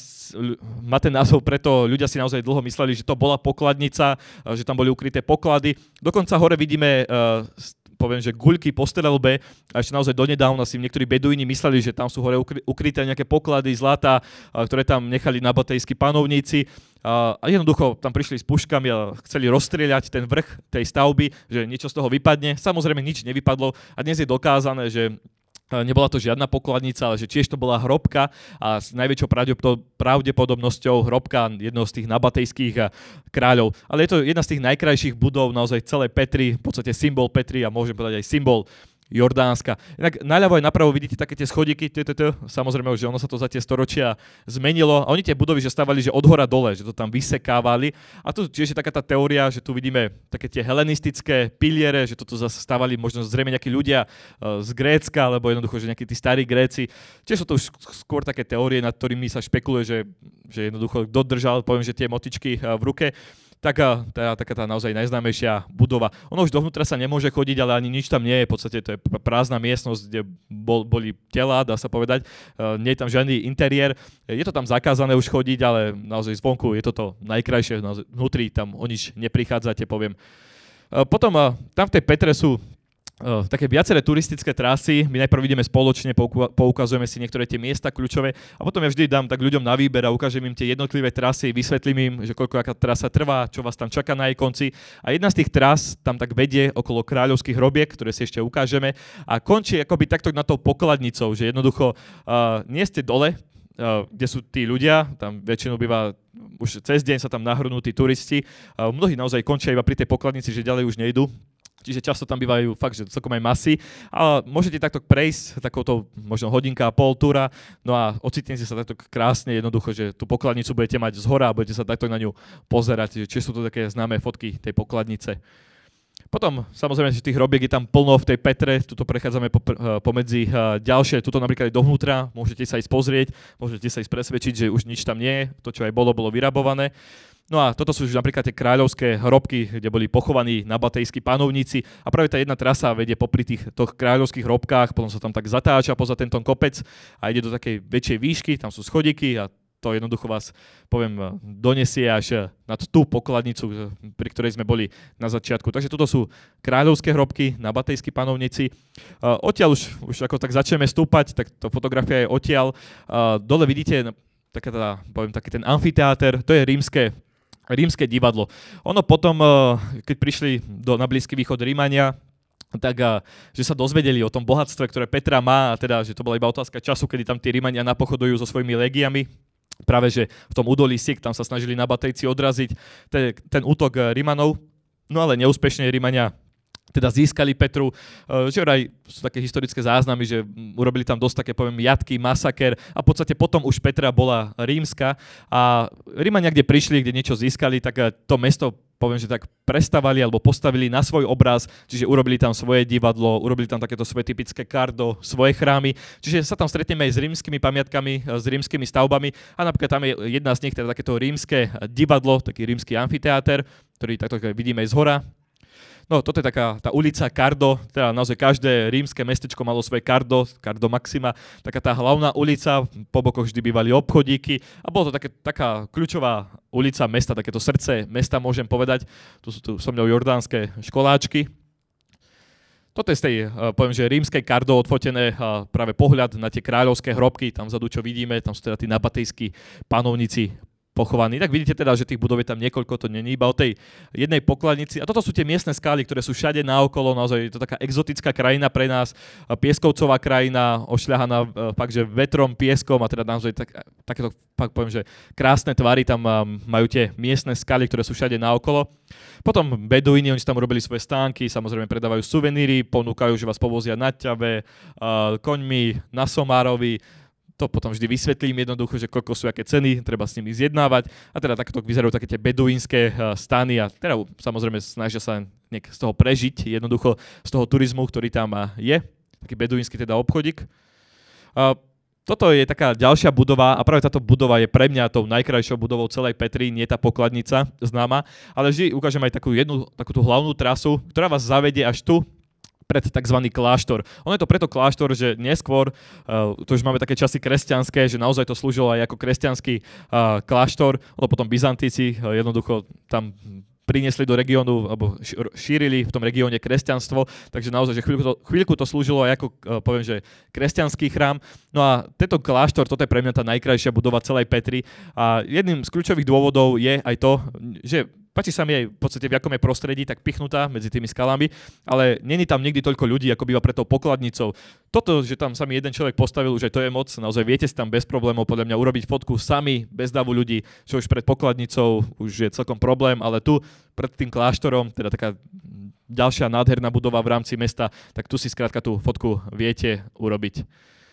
má ten názov, preto ľudia si naozaj dlho mysleli, že to bola pokladnica, že tam boli ukryté poklady. Dokonca hore vidíme, uh, poviem, že guľky po strelbe a ešte naozaj donedávna si niektorí beduíni mysleli, že tam sú hore ukryté nejaké poklady zlata, uh, ktoré tam nechali nabatejskí panovníci. Uh, a jednoducho tam prišli s puškami a chceli rozstrieľať ten vrch tej stavby, že niečo z toho vypadne. Samozrejme nič nevypadlo a dnes je dokázané, že nebola to žiadna pokladnica, ale že tiež to bola hrobka a s najväčšou pravdepodobnosťou hrobka jednoho z tých nabatejských kráľov. Ale je to jedna z tých najkrajších budov naozaj celej Petry, v podstate symbol Petry a môžem povedať aj symbol Jordánska. Inak naľavo aj napravo vidíte také tie schodíky, samozrejme, že ono sa to za tie storočia zmenilo a oni tie budovy že stavali, že od hora dole, že to tam vysekávali. A tu tiež je taká tá teória, že tu vidíme také tie helenistické piliere, že toto zase stavali možno zrejme nejakí ľudia z Grécka, alebo jednoducho, že nejakí tí starí Gréci. Tiež sú to už skôr také teórie, nad ktorými sa špekuluje, že, že jednoducho kto držal, poviem, že tie motičky v ruke. Taká, tá, taká tá naozaj najznámejšia budova. Ono už dovnútra sa nemôže chodiť, ale ani nič tam nie je. V podstate to je prázdna miestnosť, kde bol, boli tela, dá sa povedať. Uh, nie je tam žiadny interiér. Je to tam zakázané už chodiť, ale naozaj zvonku je toto najkrajšie. Naozaj, vnútri tam o nič neprichádzate, poviem. Uh, potom uh, tam v tej Petre sú Uh, také viaceré turistické trasy. My najprv ideme spoločne, poukazujeme si niektoré tie miesta kľúčové a potom ja vždy dám tak ľuďom na výber a ukážem im tie jednotlivé trasy, vysvetlím im, že koľko aká trasa trvá, čo vás tam čaká na jej konci. A jedna z tých tras tam tak vedie okolo kráľovských hrobiek, ktoré si ešte ukážeme a končí akoby takto nad tou pokladnicou, že jednoducho uh, nie ste dole, uh, kde sú tí ľudia, tam väčšinou býva už cez deň sa tam nahrnú tí turisti. Uh, mnohí naozaj končia iba pri tej pokladnici, že ďalej už nejdú. Čiže často tam bývajú fakt, že celkom aj masy. A môžete takto prejsť, takouto možno hodinka a pol túra, no a ocitnete sa takto krásne, jednoducho, že tú pokladnicu budete mať zhora a budete sa takto na ňu pozerať. Čiže sú to také známe fotky tej pokladnice. Potom, samozrejme, že tých hrobiek je tam plno v tej Petre, tuto prechádzame pomedzi ďalšie, tuto napríklad aj dovnútra, môžete sa ísť pozrieť, môžete sa ísť presvedčiť, že už nič tam nie je, to, čo aj bolo, bolo vyrabované. No a toto sú už napríklad tie kráľovské hrobky, kde boli pochovaní nabatejskí panovníci a práve tá jedna trasa vedie popri tých kráľovských hrobkách, potom sa tam tak zatáča poza tento kopec a ide do takej väčšej výšky, tam sú schodiky a to jednoducho vás, poviem, donesie až nad tú pokladnicu, pri ktorej sme boli na začiatku. Takže toto sú kráľovské hrobky, nabatejskí panovníci. Odtiaľ už, už ako tak začneme stúpať, tak to fotografia je odtiaľ. Dole vidíte taká tá, poviem, taký ten amfiteáter, to je rímske Rímske divadlo. Ono potom, keď prišli do, na Blízky východ Rímania, tak že sa dozvedeli o tom bohatstve, ktoré Petra má, a teda, že to bola iba otázka času, kedy tam tí Rímania napochodujú so svojimi legiami. Práve, že v tom údolí Sig, tam sa snažili nabatejci odraziť ten, ten útok Rímanov, no ale neúspešne Rímania teda získali Petru, že vraj sú také historické záznamy, že urobili tam dosť také, poviem, jatky, masaker a v podstate potom už Petra bola rímska a Rímania, kde prišli, kde niečo získali, tak to mesto, poviem, že tak prestavali alebo postavili na svoj obraz, čiže urobili tam svoje divadlo, urobili tam takéto svoje typické kardo, svoje chrámy, čiže sa tam stretneme aj s rímskymi pamiatkami, s rímskymi stavbami a napríklad tam je jedna z nich, teda takéto rímske divadlo, taký rímsky amfiteáter, ktorý takto vidíme aj zhora. No, toto je taká tá ulica Cardo, teda naozaj každé rímske mestečko malo svoje Cardo, Cardo Maxima, taká tá hlavná ulica, po bokoch vždy bývali obchodíky a bolo to také, taká kľúčová ulica mesta, takéto srdce mesta, môžem povedať. Tu sú tu so mnou jordánske školáčky. Toto je z tej, poviem, že rímskej Cardo odfotené práve pohľad na tie kráľovské hrobky, tam vzadu, čo vidíme, tam sú teda tí nabatejskí panovníci pochovaní. Tak vidíte teda, že tých budov je tam niekoľko, to není iba o tej jednej pokladnici. A toto sú tie miestne skály, ktoré sú všade naokolo, naozaj je to taká exotická krajina pre nás, pieskovcová krajina, ošľahaná fakt, že vetrom, pieskom a teda naozaj tak, takéto, fakt poviem, že krásne tvary, tam majú tie miestne skály, ktoré sú všade naokolo. Potom beduíni, oni tam robili svoje stánky, samozrejme predávajú suveníry, ponúkajú, že vás povozia na ťave, koňmi, na somárovi. To potom vždy vysvetlím jednoducho, že koľko sú aké ceny, treba s nimi zjednávať. A teda takto vyzerajú také tie beduínske stany a teda samozrejme snažia sa nejak z toho prežiť, jednoducho z toho turizmu, ktorý tam je. Taký beduínsky teda obchodík. A toto je taká ďalšia budova a práve táto budova je pre mňa tou najkrajšou budovou celej Petry, nie tá pokladnica známa, ale vždy ukážem aj takú jednu, takú tú hlavnú trasu, ktorá vás zavedie až tu, pred tzv. Kláštor. Ono je to preto kláštor, že neskôr, uh, to už máme také časy kresťanské, že naozaj to slúžilo aj ako kresťanský uh, kláštor, ono potom Byzantíci uh, jednoducho tam priniesli do regiónu, alebo šírili v tom regióne kresťanstvo, takže naozaj, že chvíľku to, chvíľku to slúžilo aj ako, uh, poviem, že kresťanský chrám. No a tento kláštor, toto je pre mňa tá najkrajšia budova celej Petry a jedným z kľúčových dôvodov je aj to, že páči sa mi aj v podstate v akom je prostredí, tak pichnutá medzi tými skalami, ale není tam nikdy toľko ľudí, ako býva pred tou pokladnicou. Toto, že tam sa mi jeden človek postavil, už aj to je moc, naozaj viete si tam bez problémov podľa mňa urobiť fotku sami, bez davu ľudí, čo už pred pokladnicou už je celkom problém, ale tu pred tým kláštorom, teda taká ďalšia nádherná budova v rámci mesta, tak tu si skrátka tú fotku viete urobiť.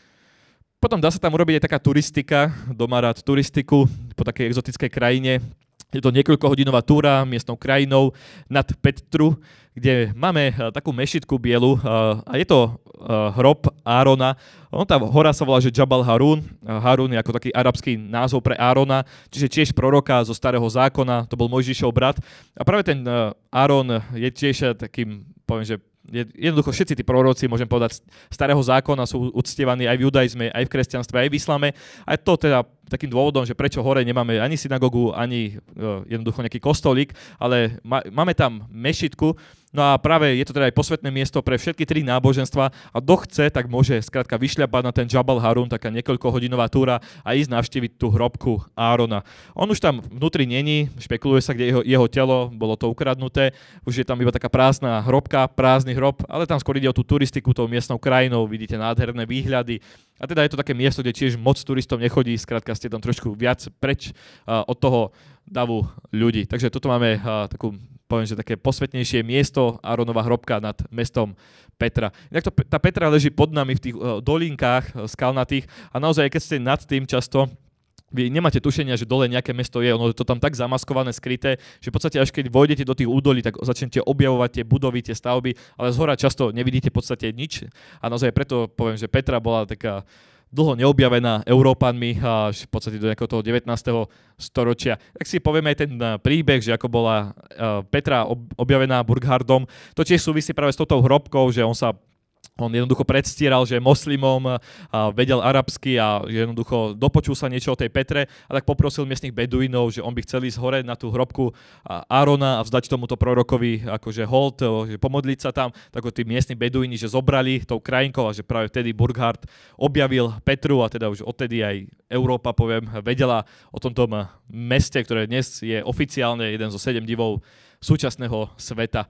Potom dá sa tam urobiť aj taká turistika, doma rád turistiku po takej exotickej krajine. Je to niekoľkohodinová túra miestnou krajinou nad Petru, kde máme takú mešitku bielu a je to hrob Árona. On tá hora sa volá, že Jabal Harún. Harún je ako taký arabský názov pre Árona, čiže tiež proroka zo Starého zákona, to bol Mojžišov brat. A práve ten Áron je tiež takým, poviem, že jednoducho všetci tí proroci, môžem povedať, Starého zákona sú uctievaní aj v judaizme, aj v kresťanstve, aj v islame. A to teda takým dôvodom, že prečo hore nemáme ani synagogu, ani uh, jednoducho nejaký kostolík, ale ma, máme tam mešitku. No a práve je to teda aj posvätné miesto pre všetky tri náboženstva a kto chce, tak môže skrátka vyšľapať na ten Jabal Harún, taká niekoľkohodinová túra a ísť navštíviť tú hrobku Árona. On už tam vnútri není, špekuluje sa, kde jeho, jeho telo, bolo to ukradnuté, už je tam iba taká prázdna hrobka, prázdny hrob, ale tam skôr ide o tú turistiku tou miestnou krajinou, vidíte nádherné výhľady. A teda je to také miesto, kde tiež moc turistov nechodí, skrátka ste tam trošku viac preč uh, od toho davu ľudí. Takže toto máme uh, takú, poviem, že také posvetnejšie miesto, Áronova hrobka nad mestom Petra. Inak to, tá Petra leží pod nami v tých uh, dolinkách uh, skalnatých a naozaj, keď ste nad tým často, vy nemáte tušenia, že dole nejaké mesto je, ono je to tam tak zamaskované, skryté, že v podstate až keď vojdete do tých údolí, tak začnete objavovať tie budovy, tie stavby, ale zhora často nevidíte v podstate nič. A naozaj preto poviem, že Petra bola taká dlho neobjavená Európanmi až v podstate do nejakého toho devätnásteho storočia. Tak si povieme aj ten príbeh, že ako bola Petra objavená Burghardom. To tiež súvisí práve s touto hrobkou, že on sa On jednoducho predstieral, že je moslimom, a vedel arabsky a jednoducho dopočul sa niečo o tej Petre a tak poprosil miestnych beduínov, že on by chcel ísť hore na tú hrobku Árona a vzdať tomuto prorokovi akože hold, že pomodliť sa tam. Tak tí miestni beduíni, že zobrali tou krajinkou a že práve vtedy Burghard objavil Petru a teda už odtedy aj Európa, poviem, vedela o tomto meste, ktoré dnes je oficiálne jeden zo sedem divov súčasného sveta.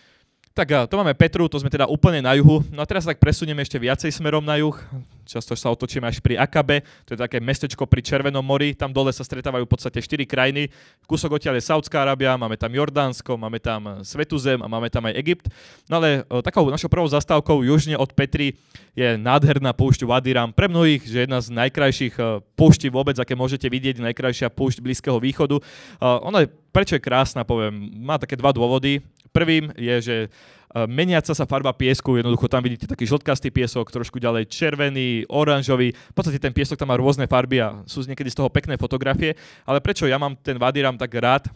Tak to máme Petru, to sme teda úplne na juhu. No a teraz sa tak presunieme ešte viacej smerom na juh. Často sa otočíme až pri Akabe, to je také mestečko pri Červenom mori. Tam dole sa stretávajú v podstate štyri krajiny. Kúsok odtiaľ je Saudská Arábia, máme tam Jordánsko, máme tam Svätú zem a máme tam aj Egypt. No ale takou našou prvou zastávkou južne od Petry je nádherná púšť Wadi Ram. Pre mnohých, že jedna z najkrajších púští vôbec, aké môžete vidieť, najkrajšia púšť Blízkeho východu. Ona je, prečo je krásna, poviem, má také dva dôvody. Prvým je, že meniaca sa farba piesku, jednoducho tam vidíte taký žltkastý piesok, trošku ďalej červený, oranžový, v podstate ten piesok tam má rôzne farby a sú niekedy z toho pekné fotografie, ale prečo ja mám ten Wadi Ram tak rád,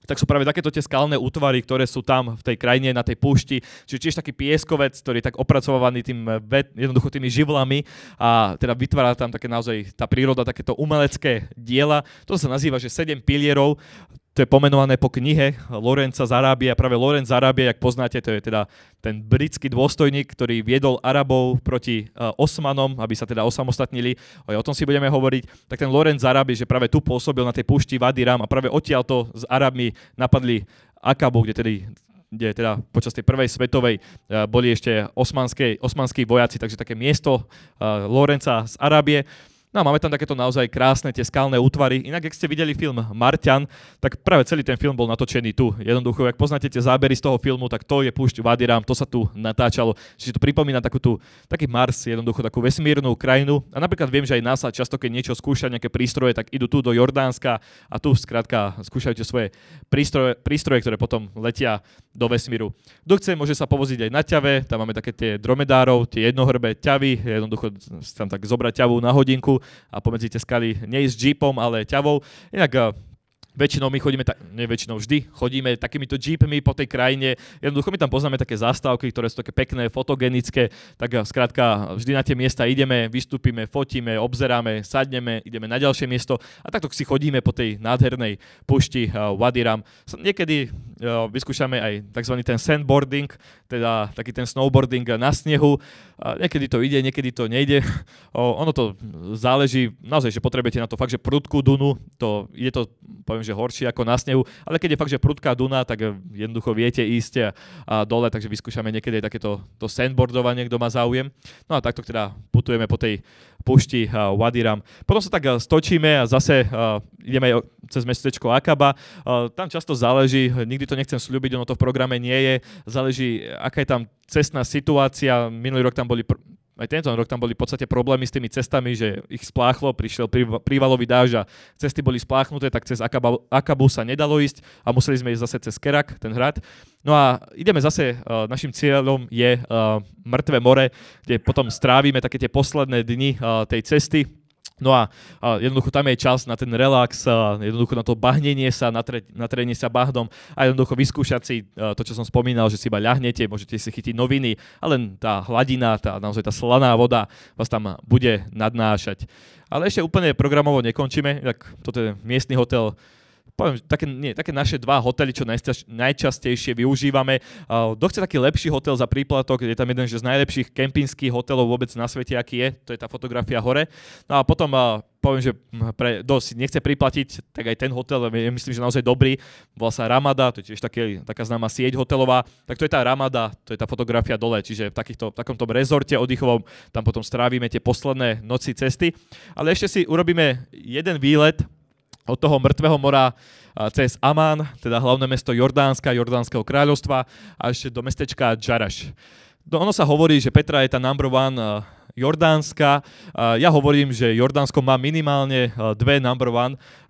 tak sú práve takéto tie skalné útvary, ktoré sú tam v tej krajine, na tej púšti. Čiže tiež taký pieskovec, ktorý je tak opracovaný tým, jednoducho tými živlami a teda vytvára tam také naozaj tá príroda, takéto umelecké diela. To sa nazýva, že sedem pilierov. To je pomenované po knihe Lorenza z Arábie. A práve Lorenz z Arábie, ak poznáte, to je teda ten britský dôstojník, ktorý viedol Arabov proti uh, Osmanom, aby sa teda osamostatnili. O tom si budeme hovoriť. Tak ten Lorenz z Arábie, že práve tu pôsobil na tej púšti Wadi Ram a práve odtiaľto s Arabmi napadli Akabu, kde tedy kde teda počas tej prvej svetovej uh, boli ešte osmanskí vojaci, takže také miesto uh, Lorenza z Arábie. No a máme tam takéto naozaj krásne tie skalné útvary. Inak, ak ste videli film Marťan, tak práve celý ten film bol natočený tu. Jednoducho, ak poznáte tie zábery z toho filmu, tak to je púšť Wadi Ram, to sa tu natáčalo. Čiže to pripomína takú tú, taký Mars, jednoducho takú vesmírnu krajinu. A napríklad viem, že aj NASA často, keď niečo skúša, nejaké prístroje, tak idú tu do Jordánska a tu skrátka skúšajú tie svoje prístroje, prístroje, ktoré potom letia do vesmíru. Kto chce, môže sa povoziť aj na ťave, tam máme také tie dromedárov, tie jednohrbé ťavy, jednoducho tam tak zobrať ťavu na hodinku a pomedzi tie skaly nie s jeepom, ale ťavou. Inak väčšinou my chodíme, ta- nie väčšinou, vždy chodíme takýmito jeepmi po tej krajine. Jednoducho my tam poznáme také zástavky, ktoré sú také pekné, fotogenické, tak skrátka vždy na tie miesta ideme, vystúpime, fotíme, obzeráme, sadneme, ideme na ďalšie miesto a takto si chodíme po tej nádhernej púšti uh, Wadi Ram. Niekedy uh, vyskúšame aj tzv. Ten sandboarding, teda taký ten snowboarding na snehu. Uh, niekedy to ide, niekedy to nejde. Uh, ono to záleží, naozaj, že potrebujete na to fakt, že prudkú dunu, to ide to, poviem, že horšie ako na snehu, ale keď je fakt, že prudká duna, tak jednoducho viete ísť a dole, takže vyskúšame niekedy takéto to sandboardovanie, kto má záujem. No a takto teda putujeme po tej púšti uh, Wadi Ram. Potom sa tak uh, stočíme a zase uh, ideme cez mestečko Akaba. Uh, tam často záleží, nikdy to nechcem sľubiť, ono to v programe nie je, záleží, aká je tam cestná situácia. Minulý rok tam boli pr- Aj tento rok tam boli v podstate problémy s tými cestami, že ich spláchlo, prišiel prívalový dážď a cesty boli spláchnuté, tak cez Akabu, Akabu sa nedalo ísť a museli sme ísť zase cez Kerak, ten hrad. No a ideme zase, uh, našim cieľom je uh, Mŕtve more, kde potom strávime také tie posledné dni uh, tej cesty. No a, a jednoducho tam je čas na ten relax, a jednoducho na to bahnenie sa, natre, natrenie sa bahnom a jednoducho vyskúšať si a, to, čo som spomínal, že si iba ľahnete, môžete si chytiť noviny a len tá hladina, tá, naozaj tá slaná voda vás tam bude nadnášať. Ale ešte úplne programovo nekončíme, tak toto je miestny hotel. Poviem, také, nie, také naše dva hotely, čo najčas, najčastejšie využívame. Uh, kto chce taký lepší hotel za príplatok, je tam jeden že z najlepších kempinských hotelov vôbec na svete, aký je, to je tá fotografia hore. No a potom uh, poviem, že pre, kto si nechce priplatiť, tak aj ten hotel je myslím, že naozaj dobrý. Volá sa Ramada, to je tiež také, taká známa sieť hotelová. Tak to je tá Ramada, to je tá fotografia dole, čiže v takýchto, takomto rezorte oddychovom tam potom strávime tie posledné noci cesty. Ale ešte si urobíme jeden výlet od toho Mŕtvého mora cez Amán, teda hlavné mesto Jordánska, Jordánskeho kráľovstva, až do mestečka Džaraš. No, ono sa hovorí, že Petra je tá number one Jordánska. Ja hovorím, že Jordánsko má minimálne dve number one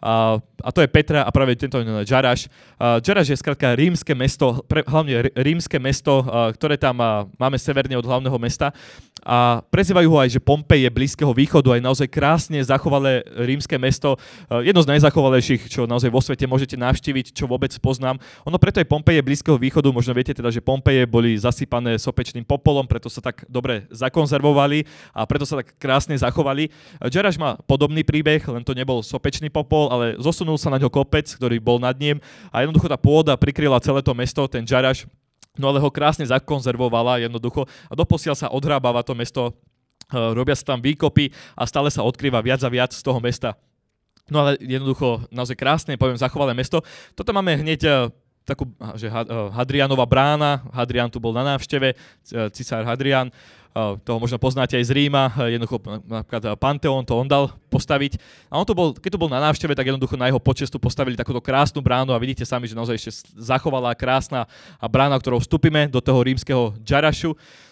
a to je Petra a práve tento Džaraš. Džaraš je skrátka rímske mesto, hlavne rímske mesto, ktoré tam máme severne od hlavného mesta a prezývajú ho aj, že Pompej je Blízkeho východu, aj naozaj krásne zachovalé rímske mesto, jedno z najzachovalejších, čo naozaj vo svete môžete navštíviť, čo vôbec poznám. Ono preto je Pompeje Blízkeho východu, možno viete teda, že Pompeje boli zasypané sopečným popolom, preto sa tak dobre zakonzervovali a preto sa tak krásne zachovali. Džaraš má podobný príbeh, len to nebol sopečný popol, ale zosunul sa na ňo kopec, ktorý bol nad ním a jednoducho tá pôda prikryla celé to mesto, ten Džaraš, no ale ho krásne zakonzervovala jednoducho a doposiaľ sa odhrábava to mesto, robia sa tam výkopy a stále sa odkrýva viac a viac z toho mesta. No ale jednoducho naozaj krásne, poviem, zachovalé mesto. Toto máme hneď takú, že Hadrianova brána, Hadrian tu bol na návšteve, cisár Hadrian, toho možno poznáte aj z Ríma, jednoducho napríklad Panteón to on dal postaviť. A on tu bol, keď tu bol na návšteve, tak jednoducho na jeho počestu postavili takúto krásnu bránu a vidíte sami, že naozaj ešte zachovalá krásna brána, ktorou vstúpime do toho rímskeho Džarašu.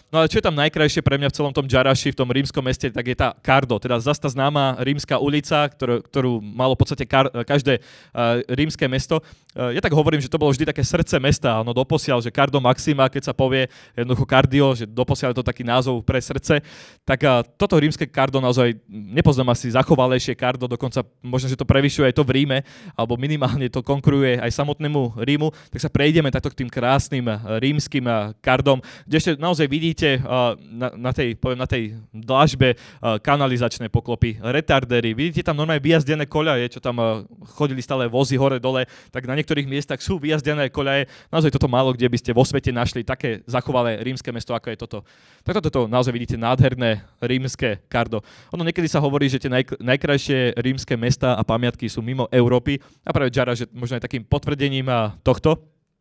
No ale čo je tam najkrajšie pre mňa v celom tom Džaraši, v tom rímskom meste, tak je tá Cardo, teda zase tá známa rímska ulica, ktorú, ktorú malo v podstate kar, každé uh, rímske mesto. Uh, ja tak hovorím, že to bolo vždy také srdce mesta, ono doposiaľ, že Cardo Maxima, keď sa povie jednoducho kardio, že doposiaľ je to taký názov pre srdce, tak uh, toto rímske Cardo naozaj, nepoznám asi zachovalejšie Cardo, dokonca možno, že to prevyšuje aj to v Ríme, alebo minimálne to konkuruje aj samotnému Rímu, tak sa prejdeme takto k tým krásnym rímskym Cardom, kde ešte naozaj vidíte uh, na, na, tej, poviem, na tej dlažbe uh, kanalizačné poklopy, retardery, vidíte tam normálne vyjazdené koľaje, čo tam uh, chodili stále vozy hore-dole, tak na niektorých miestach sú vyjazdené koľaje, naozaj toto málo kde by ste vo svete našli také zachovalé rímske mesto, ako je toto. Tak toto naozaj vidíte nádherné rímske Cardo. Ono niekedy sa hovorí, že tie naj, najkrajšie rímske mesta a pamiatky sú mimo Európy a práve Džaraš je možno aj takým potvrdením uh, tohto.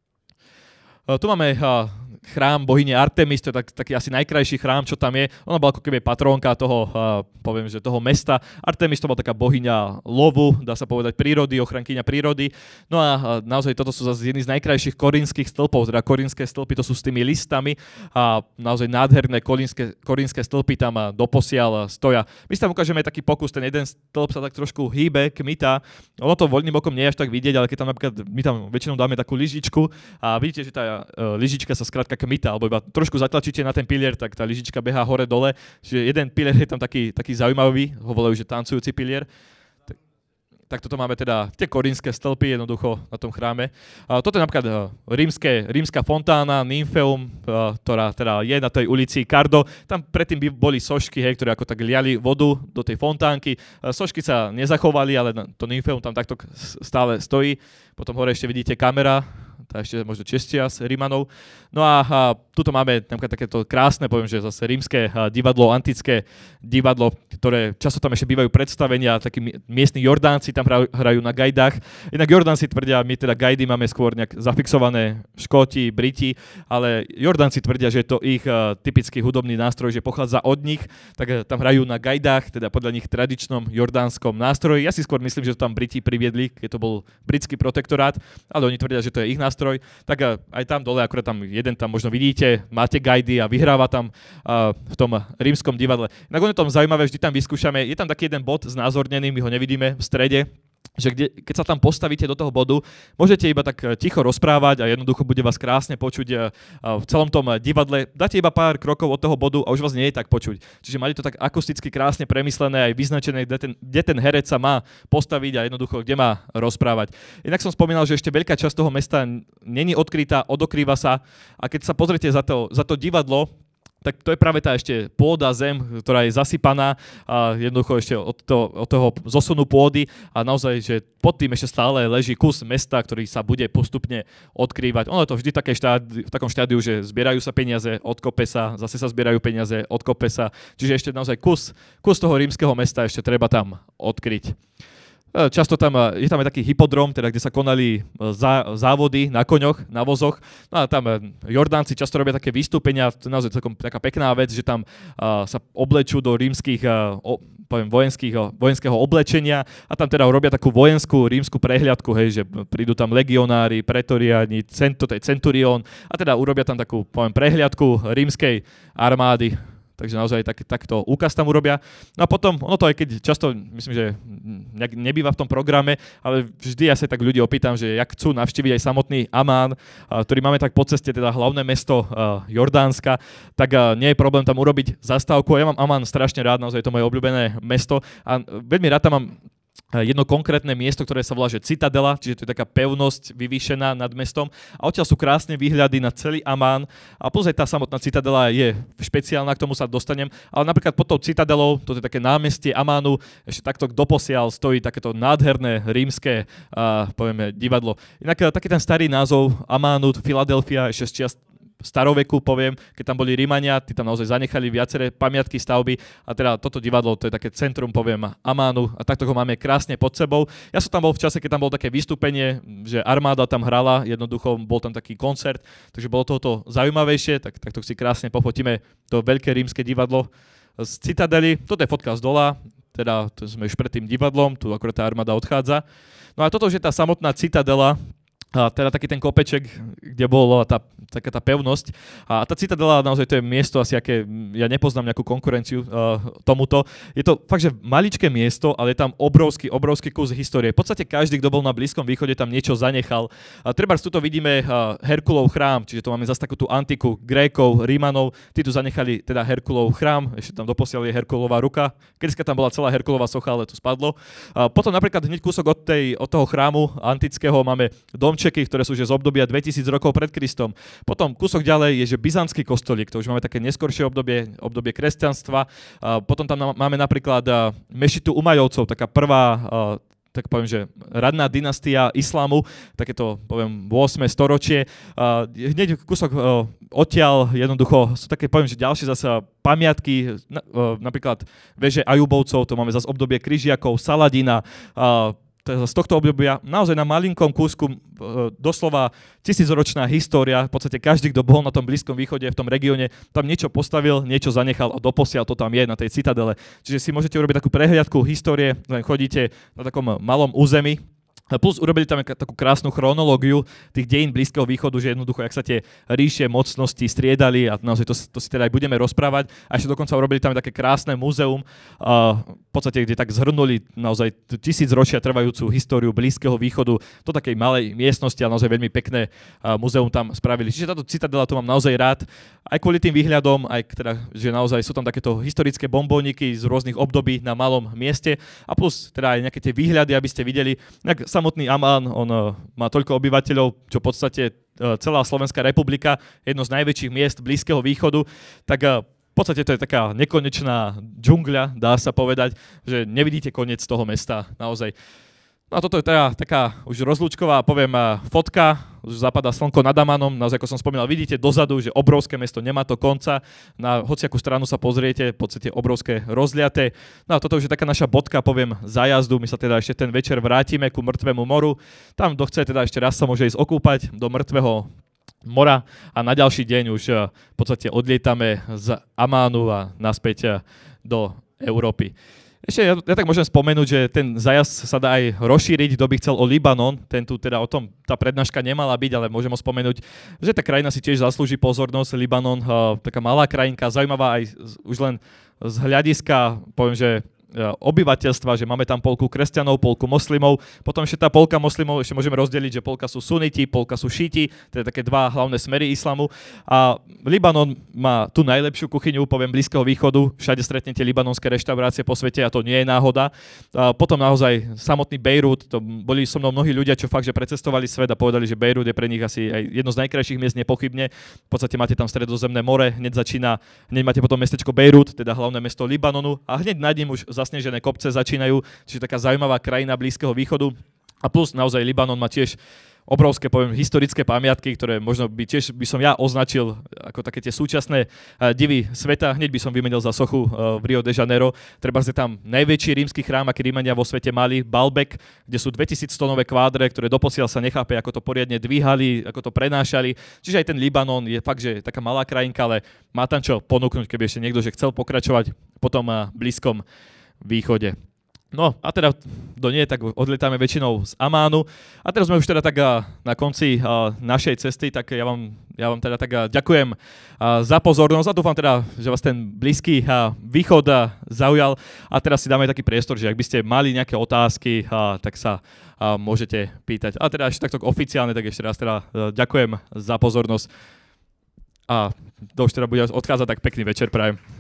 Uh, tu máme uh, chrám bohyne Artemis, to je tak, taký asi najkrajší chrám, čo tam je. Ona bola ako keby patrónka toho, uh, poviem, že toho mesta. Artemis to bola taká bohyňa lovu, dá sa povedať prírody, ochrankyňa prírody. No a uh, naozaj toto sú zase jedny z najkrajších korínskych stĺpov, teda korínske stĺpy, to sú s tými listami a naozaj nádherné korínske, korínske stĺpy tam uh, doposiaľ uh, stoja. My si tam ukážeme taký pokus, ten jeden stĺp sa tak trošku hýbe, kmitá. Ono to voľným okom nie je až tak vidieť, ale keď tam napríklad my tam väčšinou dáme takú lyžičku a vidíte, že tá uh, lyžička sa skrátka kmita, alebo iba trošku zatlačíte na ten pilier, tak tá lyžička behá hore-dole, že jeden pilier je tam taký, taký zaujímavý, ho volajú, že tancujúci pilier. Tak, tak toto máme teda tie korínske stĺpy jednoducho na tom chráme. A toto je napríklad uh, rímske, rímska fontána, Nymfeum, uh, ktorá teda je na tej ulici Cardo. Tam predtým by boli sošky, hej, ktoré ako tak liali vodu do tej fontánky. Uh, sošky sa nezachovali, ale to Nymfeum tam takto stále stojí. Potom hore ešte vidíte kamera, tá ešte možno čestia z Rímanov. No a, a tuto máme napríklad takéto krásne, poviem, že zase rímske divadlo, antické divadlo, ktoré často tam ešte bývajú predstavenia, takí miestni Jordánci tam hrajú, hrajú na gajdách. Inak Jordánci tvrdia, my teda gajdy máme skôr nejak zafixované Škóti, Briti, ale Jordánci tvrdia, že je to ich uh, typický hudobný nástroj, že pochádza od nich, tak uh, tam hrajú na gajdách, teda podľa nich tradičnom jordánskom nástroji. Ja si skôr myslím, že to tam Briti priviedli, keď to bol britský protektorát, ale oni tvrdia, že to je ich nástroj. Tak uh, aj tam dole, akurát tam jeden tam možno vidíte, máte gajdy a vyhráva tam uh, v tom rímskom divadle. Inak on je tom zaujímavé, vždy tam vyskúšame, je tam taký jeden bod znázornený, my ho nevidíme v strede, že kde, keď sa tam postavíte do toho bodu, môžete iba tak ticho rozprávať a jednoducho bude vás krásne počuť v celom tom divadle. Dáte iba pár krokov od toho bodu a už vás nie je tak počuť. Čiže máte to tak akusticky krásne premyslené, aj vyznačené, kde ten, kde ten herec sa má postaviť a jednoducho kde má rozprávať. Inak som spomínal, že ešte veľká časť toho mesta není odkrytá, odokrýva sa a keď sa pozriete za to, za to divadlo, tak to je práve tá ešte pôda, zem, ktorá je zasypaná a jednoducho ešte od, to, od toho zosunu pôdy a naozaj, že pod tým ešte stále leží kus mesta, ktorý sa bude postupne odkrývať. Ono je to vždy také štádi, v takom štádiu, že zbierajú sa peniaze, odkope sa, zase sa zbierajú peniaze, odkope sa. Čiže ešte naozaj kus, kus toho rímskeho mesta ešte treba tam odkryť. Často tam, je tam aj taký hypodrom, teda, kde sa konali zá, závody na koňoch, na vozoch. No a tam Jordánci často robia také vystúpenia, to je naozaj takom, taká pekná vec, že tam uh, sa oblečú do rímskych, uh, o, poviem, vojenských, uh, vojenského oblečenia a tam teda robia takú vojenskú rímsku prehliadku, hej, že prídu tam legionári, pretoriáni, cento, centurión a teda urobia tam takú, poviem, prehliadku rímskej armády. Takže naozaj tak, takto úkaz tam urobia. No a potom, ono to aj keď často, myslím, že nebýva v tom programe, ale vždy ja sa tak ľudí opýtam, že jak chcú navštíviť aj samotný Amán, ktorý máme tak po ceste, teda hlavné mesto Jordánska, tak nie je problém tam urobiť zastávku. Ja mám Amán strašne rád, naozaj je to moje obľúbené mesto a veľmi rád tam mám jedno konkrétne miesto, ktoré sa volá že Citadela, čiže to je taká pevnosť vyvýšená nad mestom a odtiaľ sú krásne výhľady na celý Amán a plus aj tá samotná Citadela je špeciálna, k tomu sa dostanem, ale napríklad pod tou Citadelou, to je také námestie Amánu, ešte takto doposiaľ stojí takéto nádherné rímske uh, povieme, divadlo. Inak taký ten starý názov Amánu, Filadelfia, ešte z čiast staroveku, poviem, keď tam boli Rímania, tí tam naozaj zanechali viaceré pamiatky, stavby a teda toto divadlo, to je také centrum, poviem, Amánu a takto ho máme krásne pod sebou. Ja som tam bol v čase, keď tam bolo také vystúpenie, že armáda tam hrala, jednoducho bol tam taký koncert, takže bolo toto zaujímavejšie, tak takto si krásne pofotíme to veľké rímske divadlo z Citadely. Toto je fotka z dola, teda to sme už pred tým divadlom, tu akorát tá armáda odchádza. No a toto už je tá samotná Citadela. A teda taký ten kopeček, kde bola tá, taká tá pevnosť. A tá Citadela, naozaj to je miesto asi, aké ja nepoznám nejakú konkurenciu uh, tomuto. Je to fakt, že maličké miesto, ale je tam obrovský, obrovský kus histórie. V podstate každý, kto bol na Blízkom východe, tam niečo zanechal. A trebárs tuto vidíme uh, Herkulov chrám, čiže to máme zase takú tú antiku Grékov, Rímanov. Tí tu zanechali teda Herkulov chrám, ešte tam doposiaľ je Herkulová ruka. Kedyska tam bola celá Herkulová socha, ale to spadlo. Uh, potom napríklad hneď kúsok od, tej, od toho chrámu antického máme dom ktoré sú že z obdobia dvetisíc rokov pred Kristom. Potom kúsok ďalej je, že byzantský kostolík, to už máme také neskoršie obdobie, obdobie kresťanstva. A potom tam máme napríklad mešitu Umajovcov, taká prvá, tak poviem, že radná dynastia islámu, takéto, poviem, ôsme storočie. Hneď kúsok odtiaľ jednoducho sú také, poviem, že ďalšie zase pamiatky, napríklad veže Ajubovcov, to máme zase obdobie Križiakov, Saladina, z tohto obdobia naozaj na malinkom kúsku doslova tisícročná história. V podstate každý, kto bol na tom Blízkom východe, v tom regióne, tam niečo postavil, niečo zanechal a doposiaľ to tam je na tej Citadele. Čiže si môžete urobiť takú prehliadku histórie, len chodíte na takom malom území. Plus urobili tam takú krásnu chronológiu tých dejín Blízkeho východu, že jednoducho, jak sa tie ríše, mocnosti striedali a naozaj to, to si teda aj budeme rozprávať. A ešte dokonca urobili tam také krásne múzeum, uh, v podstate, kde tak zhrnuli naozaj tisíc ročia trvajúcu históriu Blízkeho východu do takej malej miestnosti a naozaj veľmi pekné uh, múzeum tam spravili. Čiže táto Citadela to mám naozaj rád, aj kvôli tým výhľadom, aj teda, že naozaj sú tam takéto historické bombóniky z rôznych období na malom mieste a plus teda aj nejaké tie výhľady, aby ste videli. Samotný Amán, on uh, má toľko obyvateľov, čo v podstate uh, celá Slovenská republika, jedno z najväčších miest Blízkeho východu, tak uh, v podstate to je taká nekonečná džungľa, dá sa povedať, že nevidíte koniec toho mesta, naozaj. No a toto je teda taká už rozlúčková, poviem, fotka, už zapadá slnko nad Amánom, naozaj ako som spomínal, vidíte dozadu, že obrovské mesto, nemá to konca, na hociakú stranu sa pozriete, v podstate obrovské rozliaté. No a toto už je taká naša bodka, poviem, zájazdu, my sa teda ešte ten večer vrátime ku Mŕtvemu moru, tam kto chce teda ešte raz sa môže ísť okúpať do Mŕtvého mora a na ďalší deň už v podstate odlietame z Amánu a naspäť do Európy. Ešte ja, ja tak môžem spomenúť, že ten zájazd sa dá aj rozšíriť, kto by chcel o Libanon, ten tu teda o tom, tá prednáška nemala byť, ale môžem ho spomenúť, že tá krajina si tiež zaslúži pozornosť, Libanon, uh, taká malá krajinka, zaujímavá aj z, už len z hľadiska, poviem, že obyvateľstva, že máme tam polku kresťanov, polku moslimov, potom ešte tá polka moslimov, ešte môžeme rozdeliť, že polka sú suniti, polka sú šíti, to je také dva hlavné smery islamu a Libanon má tú najlepšiu kuchyňu, poviem, Blízkeho východu, všade stretnete libanonské reštaurácie po svete a to nie je náhoda. A potom naozaj samotný Bejrút, to boli so mnou mnohí ľudia, čo fakt, že precestovali svet a povedali, že Bejrút je pre nich asi aj jedno z najkrajších miest nepochybne. V podstate máte tam Stredozemné more, hneď začína, hneď máte potom mestečko Bejrút, teda hlavné mesto Libanonu a hneď nad ním už zasnežené kopce začínajú, čiže taká zaujímavá krajina Blízkeho východu. A plus naozaj Libanon má tiež obrovské, poviem, historické pamiatky, ktoré možno by tiež by som ja označil ako také tie súčasné uh, divy sveta. Hneď by som vymenil za sochu uh, v Rio de Janeiro. Treba je tam najväčší rímsky chrám, aký Rímania vo svete mali, Baalbek, kde sú dvetisíc tonové kvádre, ktoré doposiaľ sa nechápe, ako to poriadne dvíhali, ako to prenášali. Čiže aj ten Libanon je fakt, že taká malá krajinka, ale má tam čo ponúknuť, keby ešte niekto že chcel pokračovať po tom uh, Blízkom východe. No a teda do nie, tak odlietáme väčšinou z Amánu. A teraz sme už teda tak na konci uh, našej cesty, tak ja vám, ja vám teda tak uh, ďakujem uh, za pozornosť a dúfam teda, že vás ten Blízky uh, východ uh, zaujal. A teraz si dáme taký priestor, že ak by ste mali nejaké otázky, uh, tak sa uh, môžete pýtať. A teda ešte takto oficiálne, tak ešte raz teda uh, ďakujem za pozornosť. A to už teda bude odchádzať, tak pekný večer prajem.